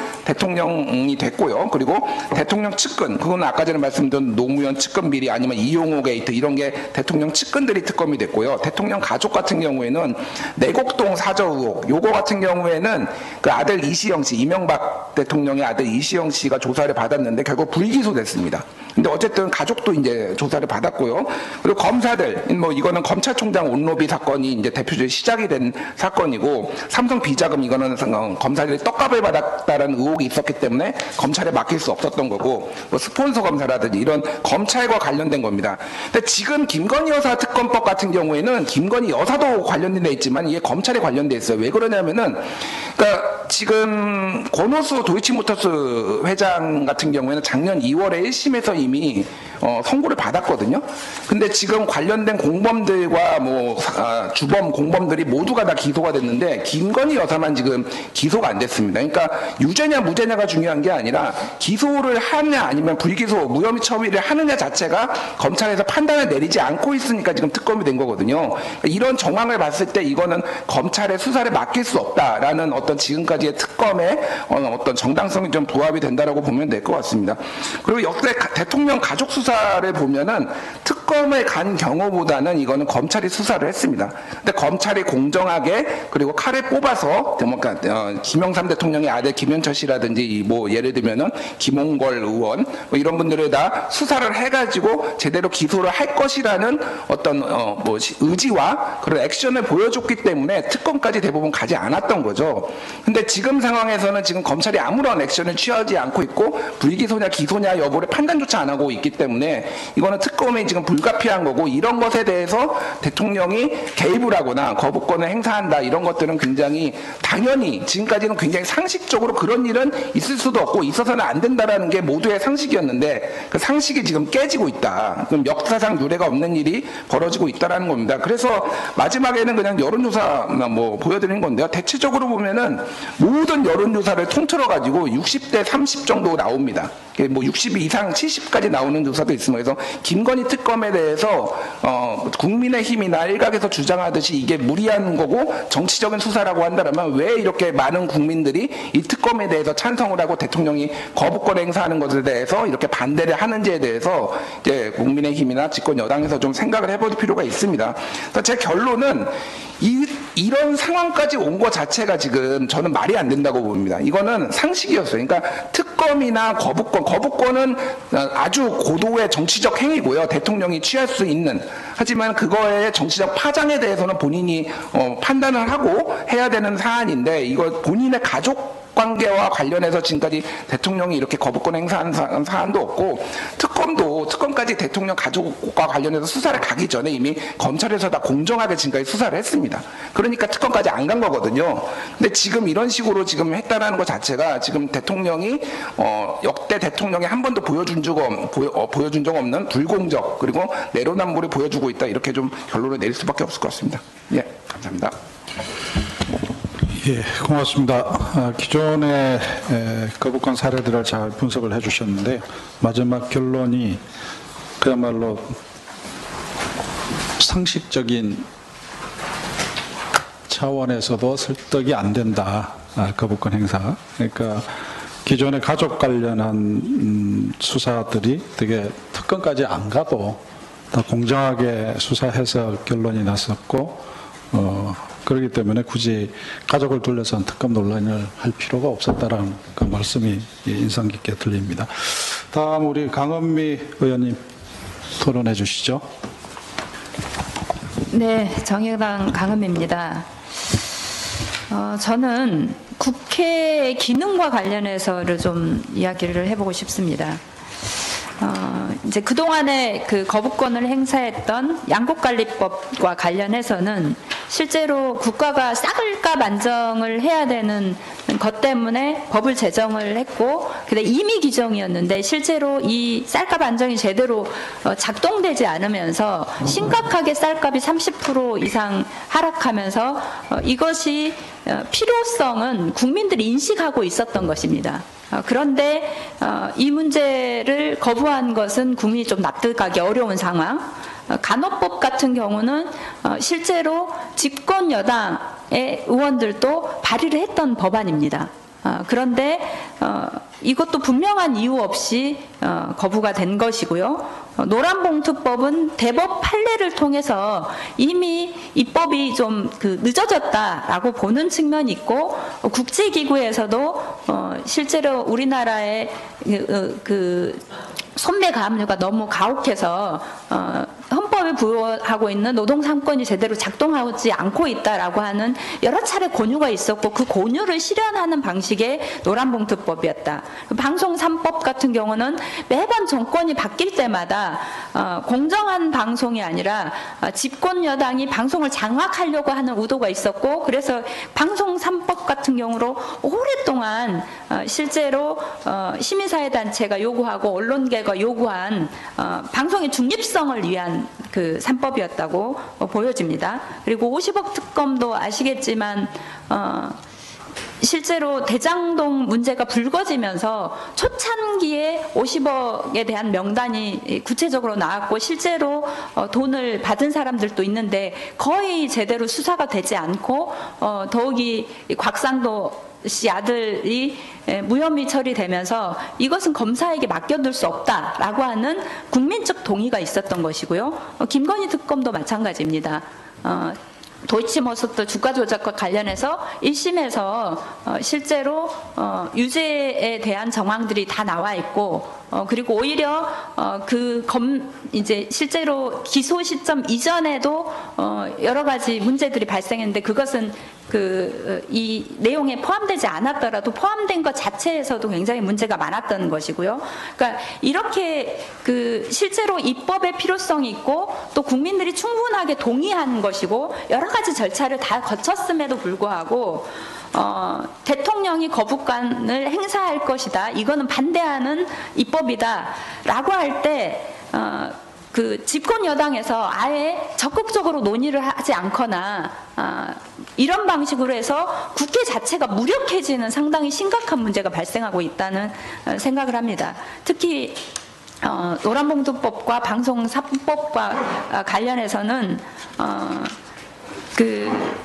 대통령이 됐고요. 그리고 대통령 측근, 그건 아까 전에 말씀드린 노무현 측근 비리 아니면 이용호 게이트 이런 게 대통령 측근들이 특검이 됐고요. 대통령 가족 같은 경우에는 내곡동 사저 의혹, 요거 같은 경우에는 그 아들 이시영 씨, 이명박 대통령의 아들 이시영 씨가 조사를 받 받았는데 결국 불기소됐습니다. 근데 어쨌든 가족도 이제 조사를 받았고요. 그리고 검사들, 뭐 이거는 검찰총장 온로비 사건이 이제 대표적인 시작이 된 사건이고, 삼성 비자금 이거는 검사들이 떡값을 받았다는 의혹이 있었기 때문에 검찰에 맡길 수 없었던 거고, 뭐 스폰서 검사라든지 이런 검찰과 관련된 겁니다. 근데 지금 김건희 여사 특검법 같은 경우에는 김건희 여사도 관련돼 있지만 이게 검찰에 관련돼 있어요. 왜 그러냐면은, 그러니까 지금 권오수 도이치모터스 회장 같은 경우에는 작년 이월에 일 심에서 이미 어, 선고를 받았거든요. 근데 지금 관련된 공범들과 뭐 아, 주범 공범들이 모두가 다 기소가 됐는데 김건희 여사만 지금 기소가 안 됐습니다. 그러니까 유죄냐 무죄냐가 중요한 게 아니라 기소를 하느냐 아니면 불기소 무혐의 처리를 하느냐 자체가 검찰에서 판단을 내리지 않고 있으니까 지금 특검이 된 거거든요. 이런 정황을 봤을 때 이거는 검찰의 수사를 맡길 수 없다라는 어떤 지금까지의 특검의 어떤 정당성이 좀 부합이 된다라고 보면 될 것 같습니다. 그리고 역대 가, 대통령 가족 수사를 보면은 특검에 간 경우보다는 이거는 검찰이 수사를 했습니다. 근데 검찰이 공정하게 그리고 칼을 뽑아서 그러니까 어, 김영삼 대통령의 아들 김현철 씨라든지 뭐 예를 들면은 김홍걸 의원 뭐 이런 분들을 다 수사를 해가지고 제대로 기소를 할 것이라는 어떤 어, 뭐 의지와 그런 액션을 보여줬기 때문에 특검까지 대부분 가지 않았던 거죠. 근데 지금 상황에서는 지금 검찰이 아무런 액션을 취하지 않고 있고 불기소냐 기소냐 여부를 판단조차 안 하고 있기 때문에 이거는 특검이 지금 불가피한 거고 이런 것에 대해서 대통령이 개입을 하거나 거부권을 행사한다 이런 것들은 굉장히 당연히 지금까지는 굉장히 상식적으로 그런 일은 있을 수도 없고 있어서는 안 된다라는 게 모두의 상식이었는데 그 상식이 지금 깨지고 있다. 그럼 역사상 유례가 없는 일이 벌어지고 있다라는 겁니다. 그래서 마지막에는 그냥 여론조사 뭐 보여드리는 건데요. 대체적으로 보면은 모든 여론조사를 통틀어 가지고 육십 대 삼십 정도 나옵니다. 뭐 육십 이상 칠십까지 나오는 조사도 있습니다. 그래서 김건희 특검에 대해서 어, 국민의힘이나 일각에서 주장하듯이 이게 무리한 거고 정치적인 수사라고 한다면 왜 이렇게 많은 국민들이 이 특검에 대해서 찬성을 하고 대통령이 거부권 행사하는 것에 대해서 이렇게 반대를 하는지에 대해서 이제 국민의힘이나 집권 여당에서 좀 생각을 해볼 필요가 있습니다. 그래서 제 결론은 이, 이런 상황까지 온 것 자체가 지금 저는 말이 안 된다고 봅니다. 이거는 상식이었어요. 그러니까 특검이나 거부권, 거부권은 아주 고도의 정치적 행위고요. 대통령이 취할 수 있는. 하지만 그거의 정치적 파장에 대해서는 본인이 어, 판단을 하고 해야 되는 사안인데 이거 본인의 가족 관계와 관련해서 지금까지 대통령이 이렇게 거부권 행사한 사, 사안도 없고 특검도 특검까지 대통령 가족과 관련해서 수사를 가기 전에 이미 검찰에서 다 공정하게 지금까지 수사를 했습니다. 그러니까 특검까지 안 간 거거든요. 근데 지금 이런 식으로 지금 했다라는 것 자체가 지금 대통령이 어, 역대 대통령이 한 번도 보여준 적 없, 보여, 어, 보여준 적 없는 불공정 그리고 내로남불을 보여주고 있다 이렇게 좀 결론을 내릴 수밖에 없을 것 같습니다. 예, 감사합니다. 예, 고맙습니다. 아, 기존의 에, 거부권 사례들을 잘 분석을 해주셨는데 마지막 결론이 그야말로 상식적인 차원에서도 설득이 안 된다. 아, 거부권 행사. 그러니까 기존의 가족 관련한 음, 수사들이 되게 특검까지 안 가도 다 공정하게 수사해서 결론이 났었고 어, 그렇기 때문에 굳이 가족을 둘러싼 특검 논란을 할 필요가 없었다라는 그 말씀이 인상 깊게 들립니다. 다음 우리 강은미 의원님 토론해 주시죠. 네, 정의당 강은미입니다. 어, 저는 국회의 기능과 관련해서를 좀 이야기를 해보고 싶습니다. 어, 이제 그동안에 그 거부권을 행사했던 양국관리법과 관련해서는 실제로 국가가 쌀값 안정을 해야 되는 것 때문에 법을 제정을 했고, 근데 임의 규정이었는데 실제로 이 쌀값 안정이 제대로 작동되지 않으면서 심각하게 쌀값이 삼십 퍼센트 이상 하락하면서 이것이 필요성은 국민들이 인식하고 있었던 것입니다. 그런데 이 문제를 거부한 것은 국민이 좀 납득하기 어려운 상황. 간호법 같은 경우는 실제로 집권 여당의 의원들도 발의를 했던 법안입니다. 그런데 이것도 분명한 이유 없이 거부가 된 것이고요. 노란봉투법은 대법 판례를 통해서 이미 입법이 좀 그 늦어졌다라고 보는 측면이 있고, 국제기구에서도 실제로 우리나라의 그, 그 손매 가압류가 너무 가혹해서 어, 헌법에 특검법을 부여하고 있는 노동 삼 권이 제대로 작동하지 않고 있다라고 하는 여러 차례 권유가 있었고 그 권유를 실현하는 방식의 노란봉투법이었다. 방송 삼 법 같은 경우는 매번 정권이 바뀔 때마다 어, 공정한 방송이 아니라 어, 집권 여당이 방송을 장악하려고 하는 의도가 있었고 그래서 방송 삼 법 같은 경우로 오랫동안 어, 실제로 어, 시민사회단체가 요구하고 언론계가 요구한 어, 방송의 중립성을 위한 그 삼 법이었다고 어, 보여집니다. 그리고 오십억 특검도 아시겠지만 어, 실제로 대장동 문제가 불거지면서 초창기에 오십억에 대한 명단이 구체적으로 나왔고 실제로 어, 돈을 받은 사람들도 있는데 거의 제대로 수사가 되지 않고 어, 더욱이 곽상도 씨 아들이 무혐의 처리되면서 이것은 검사에게 맡겨둘 수 없다라고 하는 국민적 동의가 있었던 것이고요. 어, 김건희 특검도 마찬가지입니다. 어, 도이치모터스 주가 조작과 관련해서 일 심에서 어, 실제로 어, 유죄에 대한 정황들이 다 나와 있고 어, 그리고 오히려 어, 그 검 이제 실제로 기소 시점 이전에도 어, 여러 가지 문제들이 발생했는데 그것은 그 이 내용에 포함되지 않았더라도 포함된 것 자체에서도 굉장히 문제가 많았던 것이고요. 그러니까 이렇게 그 실제로 입법의 필요성이 있고 또 국민들이 충분하게 동의한 것이고 여러 가지 절차를 다 거쳤음에도 불구하고 어, 대통령이 거부권을 행사할 것이다. 이거는 반대하는 입법이다라고 할 때 어, 그 집권 여당에서 아예 적극적으로 논의를 하지 않거나 아, 이런 방식으로 해서 국회 자체가 무력해지는 상당히 심각한 문제가 발생하고 있다는 생각을 합니다. 특히 어, 노란봉투법과 방송 삼 법과 관련해서는 어, 그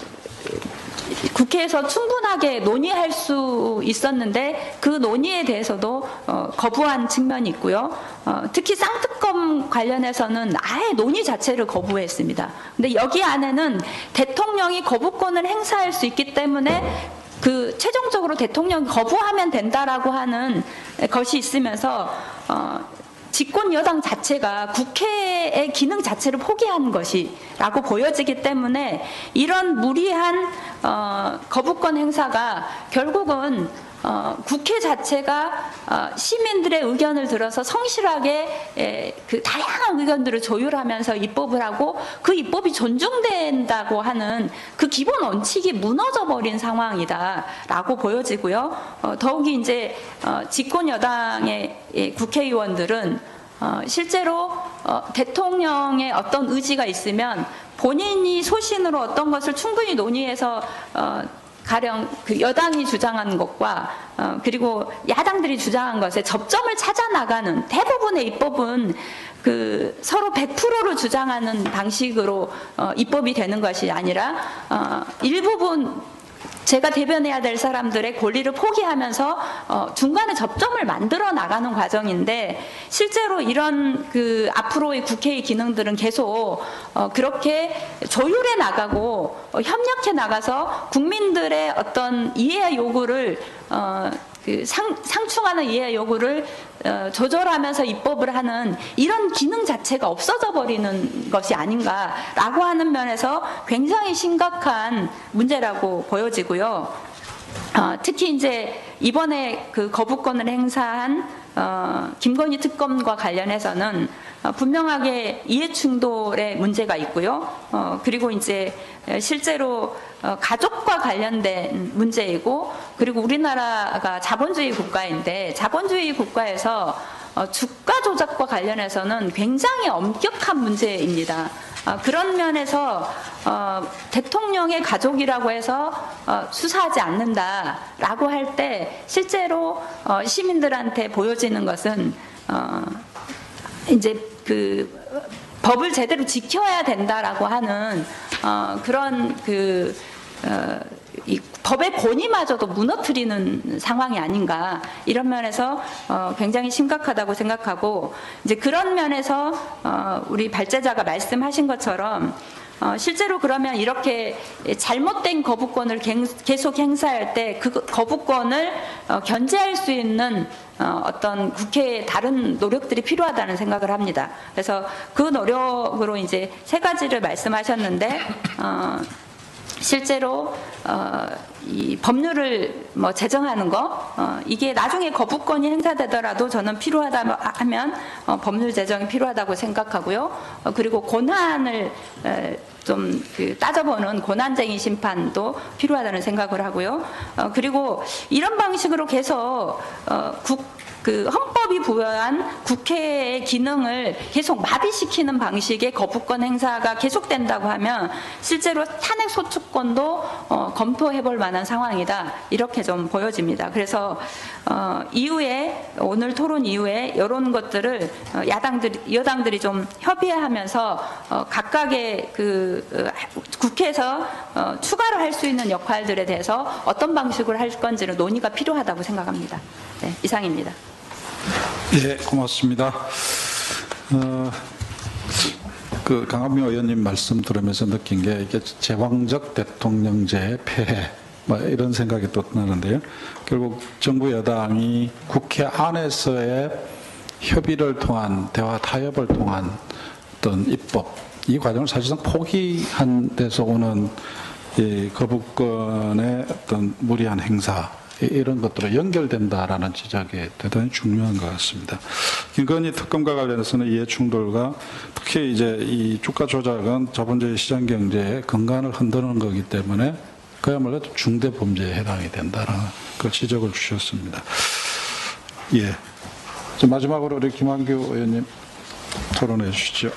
국회에서 충분하게 논의할 수 있었는데 그 논의에 대해서도 어, 거부한 측면이 있고요. 어, 특히 쌍특검 관련해서는 아예 논의 자체를 거부했습니다. 근데 여기 안에는 대통령이 거부권을 행사할 수 있기 때문에 그 최종적으로 대통령이 거부하면 된다라고 하는 것이 있으면서 어, 집권 여당 자체가 국회의 기능 자체를 포기한 것이라고 보여지기 때문에 이런 무리한 어, 거부권 행사가 결국은 어, 국회 자체가 어, 시민들의 의견을 들어서 성실하게 에, 그 다양한 의견들을 조율하면서 입법을 하고 그 입법이 존중된다고 하는 그 기본 원칙이 무너져 버린 상황이다라고 보여지고요. 어, 더욱이 이제 어, 집권 여당의 예, 국회의원들은 어, 실제로 어, 대통령의 어떤 의지가 있으면 본인이 소신으로 어떤 것을 충분히 논의해서 어, 가령 그 여당이 주장한 것과 어, 그리고 야당들이 주장한 것에 접점을 찾아 나가는 대부분의 입법은 그 서로 백 퍼센트를 주장하는 방식으로 어, 입법이 되는 것이 아니라 어, 일부분 제가 대변해야 될 사람들의 권리를 포기하면서 어, 중간에 접점을 만들어 나가는 과정인데 실제로 이런 그 앞으로의 국회의 기능들은 계속 어, 그렇게 조율해 나가고 어, 협력해 나가서 국민들의 어떤 이해 요구를 어, 그 상, 상충하는 이해 요구를 어, 조절하면서 입법을 하는 이런 기능 자체가 없어져 버리는 것이 아닌가라고 하는 면에서 굉장히 심각한 문제라고 보여지고요. 어, 특히 이제 이번에 그 거부권을 행사한 어, 김건희 특검과 관련해서는 어, 분명하게 이해충돌의 문제가 있고요. 어, 그리고 이제 실제로 어, 가족과 관련된 문제이고, 그리고 우리나라가 자본주의 국가인데 자본주의 국가에서 어, 주가 조작과 관련해서는 굉장히 엄격한 문제입니다. 어, 그런 면에서 어, 대통령의 가족이라고 해서 어, 수사하지 않는다라고 할 때 실제로 어, 시민들한테 보여지는 것은 어, 이제 그 법을 제대로 지켜야 된다라고 하는 어, 그런 그 어, 이 법의 권위마저도 무너뜨리는 상황이 아닌가, 이런 면에서 어, 굉장히 심각하다고 생각하고, 이제 그런 면에서 어, 우리 발제자가 말씀하신 것처럼 어, 실제로 그러면 이렇게 잘못된 거부권을 계속 행사할 때 그 거부권을 어, 견제할 수 있는 어, 어떤 국회의 다른 노력들이 필요하다는 생각을 합니다. 그래서 그 노력으로 이제 세 가지를 말씀하셨는데 어, 실제로 어, 이 법률을 뭐 제정하는 거 어, 이게 나중에 거부권이 행사되더라도 저는 필요하다 하면 어, 법률 제정이 필요하다고 생각하고요. 어, 그리고 고난을 에, 좀 그 따져보는 고난쟁이 심판도 필요하다는 생각을 하고요. 어, 그리고 이런 방식으로 계속 어, 국 그 헌법이 부여한 국회의 기능을 계속 마비시키는 방식의 거부권 행사가 계속된다고 하면 실제로 탄핵 소추권도 어, 검토해볼 만한 상황이다 이렇게 좀 보여집니다. 그래서 어, 이후에 오늘 토론 이후에 이런 것들을 어, 야당들이 여당들이 좀 협의하면서 어, 각각의 그 어, 국회에서 어, 추가로 할 수 있는 역할들에 대해서 어떤 방식으로 할 건지는 논의가 필요하다고 생각합니다. 네, 이상입니다. 예, 고맙습니다. 어, 그 강한미 의원님 말씀 들으면서 느낀 게 이게 제왕적 대통령제의 폐해 뭐 이런 생각이 또 나는데요. 결국 정부 여당이 국회 안에서의 협의를 통한 대화 타협을 통한 어떤 입법 이 과정을 사실상 포기한 데서 오는 이 거부권의 어떤 무리한 행사 이런 것들로 연결된다라는 지적이 대단히 중요한 것 같습니다. 김건희 특검과 관련해서는 이해 충돌과 특히 이제 이 주가 조작은 자본주의 시장 경제의 근간을 흔드는 거기 때문에 그야말로 중대 범죄에 해당이 된다라는 그 지적을 주셨습니다. 예. 마지막으로 우리 김한규 의원님 토론해 주시죠.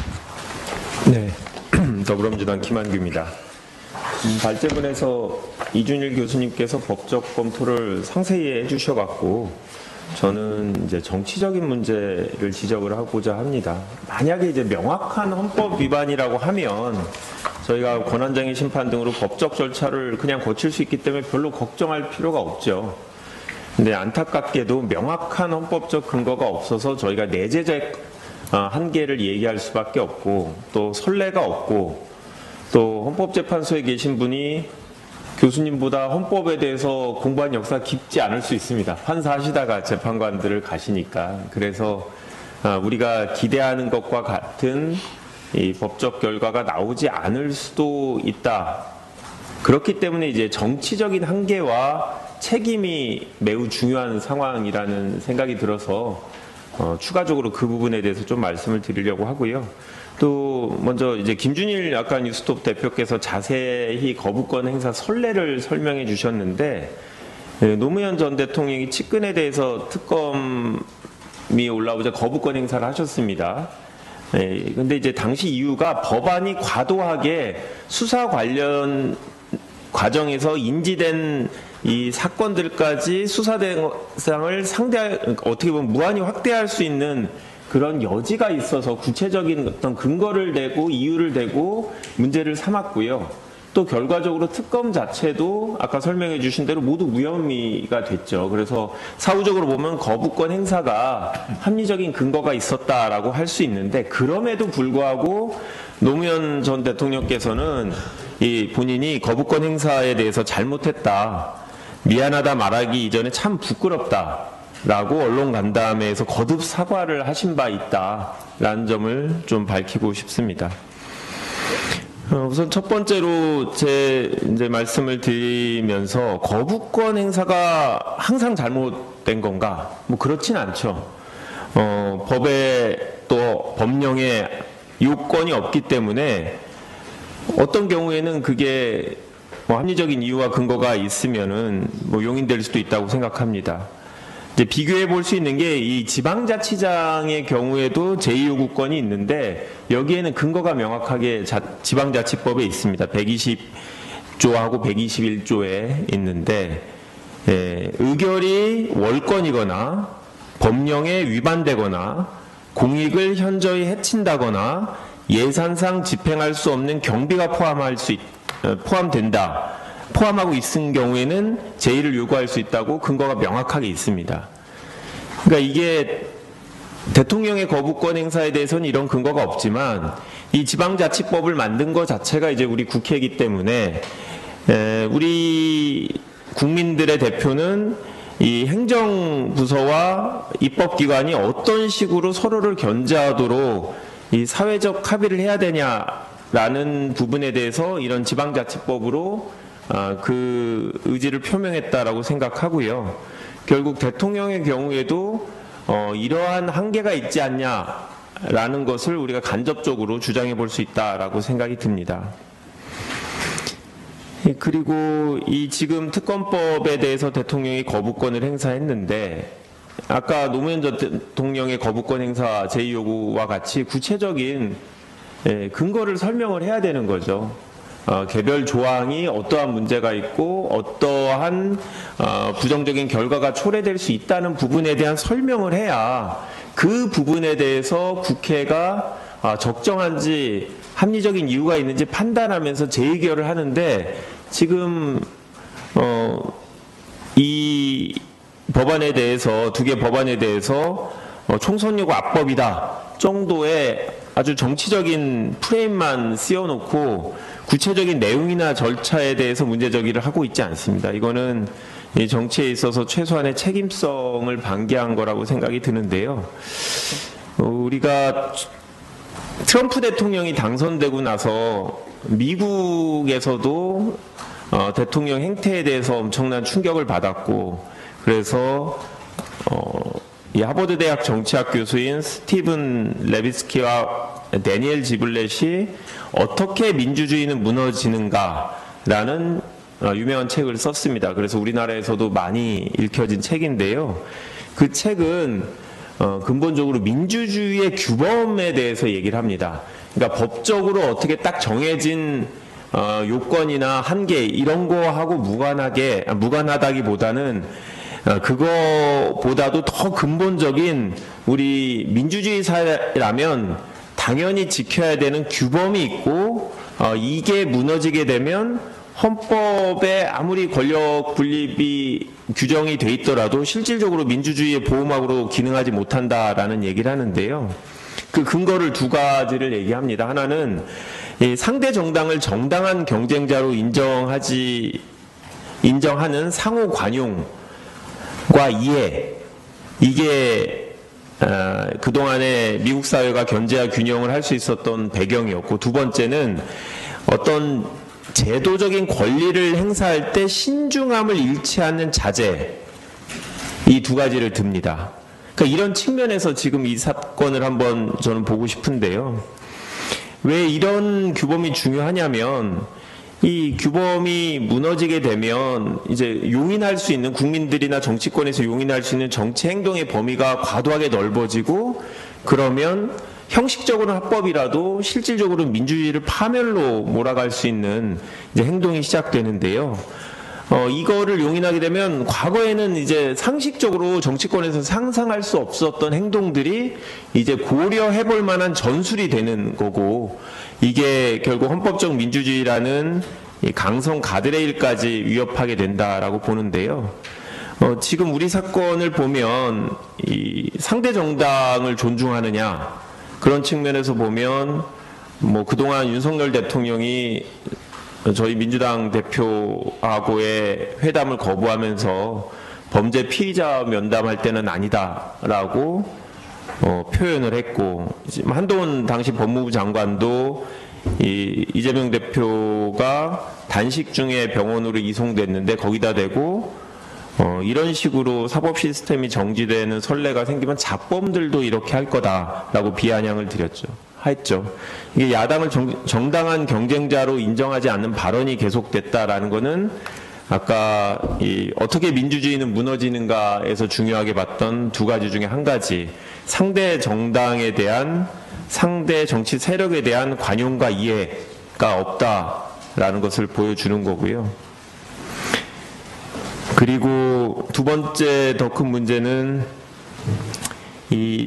네. 더불어민주당 김한규입니다. 음, 발제문에서 이준일 교수님께서 법적 검토를 상세히 해주셔갖고 저는 이제 정치적인 문제를 지적을 하고자 합니다. 만약에 이제 명확한 헌법 위반이라고 하면 저희가 권한쟁의 심판 등으로 법적 절차를 그냥 거칠 수 있기 때문에 별로 걱정할 필요가 없죠. 근데 안타깝게도 명확한 헌법적 근거가 없어서 저희가 내재적 한계를 얘기할 수밖에 없고 또 선례가 없고 또 헌법재판소에 계신 분이 교수님보다 헌법에 대해서 공부한 역사 깊지 않을 수 있습니다. 판사하시다가 재판관들을 가시니까. 그래서 우리가 기대하는 것과 같은 이 법적 결과가 나오지 않을 수도 있다. 그렇기 때문에 이제 정치적인 한계와 책임이 매우 중요한 상황이라는 생각이 들어서 어, 추가적으로 그 부분에 대해서 좀 말씀을 드리려고 하고요. 또 먼저 이제 김준일 아까 뉴스톱 대표께서 자세히 거부권 행사 선례를 설명해 주셨는데 노무현 전 대통령이 측근에 대해서 특검이 올라오자 거부권 행사를 하셨습니다. 네, 근데 이제 당시 이유가 법안이 과도하게 수사 관련 과정에서 인지된 이 사건들까지 수사 대상을 상대 어떻게 보면 무한히 확대할 수 있는 그런 여지가 있어서 구체적인 어떤 근거를 대고 이유를 대고 문제를 삼았고요. 또 결과적으로 특검 자체도 아까 설명해 주신 대로 모두 무혐의가 됐죠. 그래서 사후적으로 보면 거부권 행사가 합리적인 근거가 있었다라고 할 수 있는데 그럼에도 불구하고 노무현 전 대통령께서는 이 본인이 거부권 행사에 대해서 잘못했다. 미안하다 말하기 이전에 참 부끄럽다. 라고 언론 간담회에서 거듭 사과를 하신 바 있다라는 점을 좀 밝히고 싶습니다. 어, 우선 첫 번째로 제 이제 말씀을 드리면서 거부권 행사가 항상 잘못된 건가? 뭐 그렇진 않죠. 어, 법에 또 법령에 요건이 없기 때문에 어떤 경우에는 그게 뭐 합리적인 이유와 근거가 있으면은 뭐 용인될 수도 있다고 생각합니다. 이제 비교해 볼 수 있는 게 이 지방자치장의 경우에도 제이 요구권이 있는데 여기에는 근거가 명확하게 자, 지방자치법에 있습니다. 백이십 조하고 백이십일 조에 있는데 예, 의결이 월권이거나 법령에 위반되거나 공익을 현저히 해친다거나 예산상 집행할 수 없는 경비가 포함할 수 있, 포함된다. 포함하고 있은 경우에는 제의를 요구할 수 있다고 근거가 명확하게 있습니다. 그러니까 이게 대통령의 거부권 행사에 대해서는 이런 근거가 없지만 이 지방자치법을 만든 것 자체가 이제 우리 국회이기 때문에 에, 우리 국민들의 대표는 이 행정부서와 입법기관이 어떤 식으로 서로를 견제하도록 이 사회적 합의를 해야 되냐라는 부분에 대해서 이런 지방자치법으로 아, 그 의지를 표명했다라고 생각하고요. 결국 대통령의 경우에도 어, 이러한 한계가 있지 않냐라는 것을 우리가 간접적으로 주장해 볼 수 있다라고 생각이 듭니다. 그리고 이 지금 특검법에 대해서 대통령이 거부권을 행사했는데 아까 노무현 전 대통령의 거부권 행사 제의 요구와 같이 구체적인 근거를 설명을 해야 되는 거죠. 어, 개별 조항이 어떠한 문제가 있고 어떠한 어, 부정적인 결과가 초래될 수 있다는 부분에 대한 설명을 해야 그 부분에 대해서 국회가 아, 적정한지 합리적인 이유가 있는지 판단하면서 재의결을 하는데 지금 어, 이 법안에 대해서 두 개 법안에 대해서 어, 총선 요구 압법이다 정도의 아주 정치적인 프레임만 씌워놓고 구체적인 내용이나 절차에 대해서 문제제기를 하고 있지 않습니다. 이거는 이 정치에 있어서 최소한의 책임성을 방기한 거라고 생각이 드는데요. 어, 우리가 트럼프 대통령이 당선되고 나서 미국에서도 어, 대통령 행태에 대해서 엄청난 충격을 받았고 그래서 어, 이 하버드 대학 정치학 교수인 스티븐 레비스키와 데니엘 지블렛이 어떻게 민주주의는 무너지는가라는 어, 유명한 책을 썼습니다. 그래서 우리나라에서도 많이 읽혀진 책인데요. 그 책은 어, 근본적으로 민주주의의 규범에 대해서 얘기를 합니다. 그러니까 법적으로 어떻게 딱 정해진 어, 요건이나 한계 이런 거하고 무관하게 무관하다기보다는 어, 그거보다도 더 근본적인 우리 민주주의 사회라면 당연히 지켜야 되는 규범이 있고 어, 이게 무너지게 되면 헌법에 아무리 권력 분립이 규정이 돼 있더라도 실질적으로 민주주의의 보호막으로 기능하지 못한다라는 얘기를 하는데요. 그 근거를 두 가지를 얘기합니다. 하나는 이 상대 정당을 정당한 경쟁자로 인정하지 인정하는 상호 관용과 이해 이게 어, 그동안에 미국 사회가 견제와 균형을 할 수 있었던 배경이었고 두 번째는 어떤 제도적인 권리를 행사할 때 신중함을 잃지 않는 자제 이 두 가지를 듭니다. 그러니까 이런 측면에서 지금 이 사건을 한번 저는 보고 싶은데요. 왜 이런 규범이 중요하냐면 이 규범이 무너지게 되면 이제 용인할 수 있는 국민들이나 정치권에서 용인할 수 있는 정치 행동의 범위가 과도하게 넓어지고 그러면 형식적으로는 합법이라도 실질적으로 민주주의를 파멸로 몰아갈 수 있는 이제 행동이 시작되는데요. 어, 이거를 용인하게 되면 과거에는 이제 상식적으로 정치권에서 상상할 수 없었던 행동들이 이제 고려해 볼 만한 전술이 되는 거고 이게 결국 헌법적 민주주의라는 이 강성 가드레일까지 위협하게 된다라고 보는데요. 어, 지금 우리 사건을 보면 이 상대 정당을 존중하느냐 그런 측면에서 보면 뭐 그동안 윤석열 대통령이 저희 민주당 대표하고의 회담을 거부하면서 범죄 피의자 면담할 때는 아니다라고 어, 표현을 했고 한동훈 당시 법무부 장관도 이 이재명 대표가 단식 중에 병원으로 이송됐는데 거기다 대고 어, 이런 식으로 사법 시스템이 정지되는 선례가 생기면 잡범들도 이렇게 할 거다라고 비아냥을 드렸죠. 했죠. 이게 야당을 정, 정당한 경쟁자로 인정하지 않는 발언이 계속됐다라는 것은 아까 이 어떻게 민주주의는 무너지는가에서 중요하게 봤던 두 가지 중에 한 가지 상대 정당에 대한 상대 정치 세력에 대한 관용과 이해가 없다라는 것을 보여주는 거고요. 그리고 두 번째 더 큰 문제는 이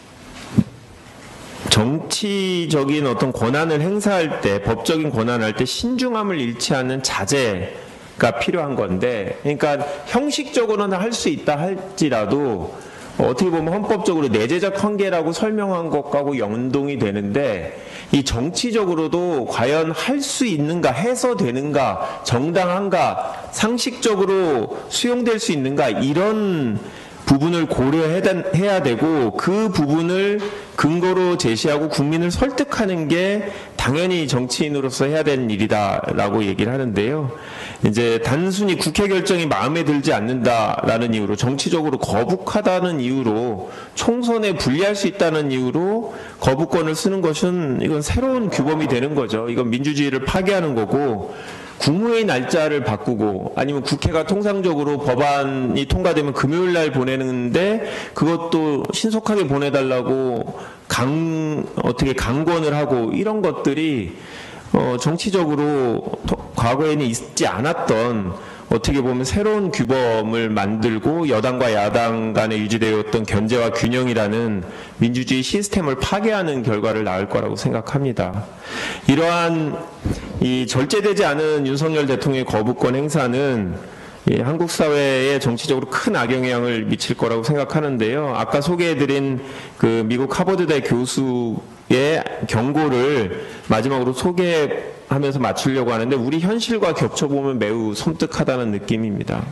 정치적인 어떤 권한을 행사할 때, 법적인 권한을 할 때 신중함을 잃지 않는 자제가 필요한 건데, 그러니까 형식적으로는 할 수 있다 할지라도 어떻게 보면 헌법적으로 내재적 한계라고 설명한 것하고 연동이 되는데 이 정치적으로도 과연 할 수 있는가, 해서 되는가, 정당한가, 상식적으로 수용될 수 있는가 이런 부분을 고려해야 되고 그 부분을 근거로 제시하고 국민을 설득하는 게 당연히 정치인으로서 해야 되는 일이다라고 얘기를 하는데요. 이제 단순히 국회 결정이 마음에 들지 않는다라는 이유로 정치적으로 거북하다는 이유로 총선에 불리할 수 있다는 이유로 거부권을 쓰는 것은 이건 새로운 규범이 되는 거죠. 이건 민주주의를 파괴하는 거고 국무회의 날짜를 바꾸고 아니면 국회가 통상적으로 법안이 통과되면 금요일 날 보내는데 그것도 신속하게 보내달라고 강 어떻게 강권을 하고 이런 것들이 어 정치적으로 과거에는 있지 않았던 어떻게 보면 새로운 규범을 만들고 여당과 야당 간에 유지되었던 견제와 균형이라는 민주주의 시스템을 파괴하는 결과를 낳을 거라고 생각합니다. 이러한 이 절제되지 않은 윤석열 대통령의 거부권 행사는 이 한국 사회에 정치적으로 큰 악영향을 미칠 거라고 생각하는데요. 아까 소개해드린 그 미국 하버드대 교수의 경고를 마지막으로 소개하면서 맞추려고 하는데 우리 현실과 겹쳐보면 매우 섬뜩하다는 느낌입니다.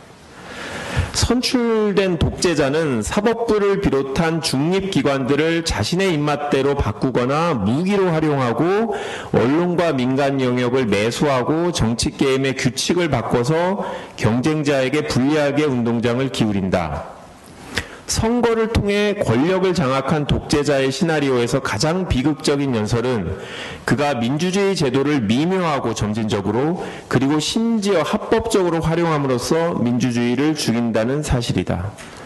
선출된 독재자는 사법부를 비롯한 중립기관들을 자신의 입맛대로 바꾸거나 무기로 활용하고 언론과 민간 영역을 매수하고 정치 게임의 규칙을 바꿔서 경쟁자에게 불리하게 운동장을 기울인다. 선거를 통해 권력을 장악한 독재자의 시나리오에서 가장 비극적인 연설은 그가 민주주의 제도를 미묘하고 점진적으로 그리고 심지어 합법적으로 활용함으로써 민주주의를 죽인다는 사실이다.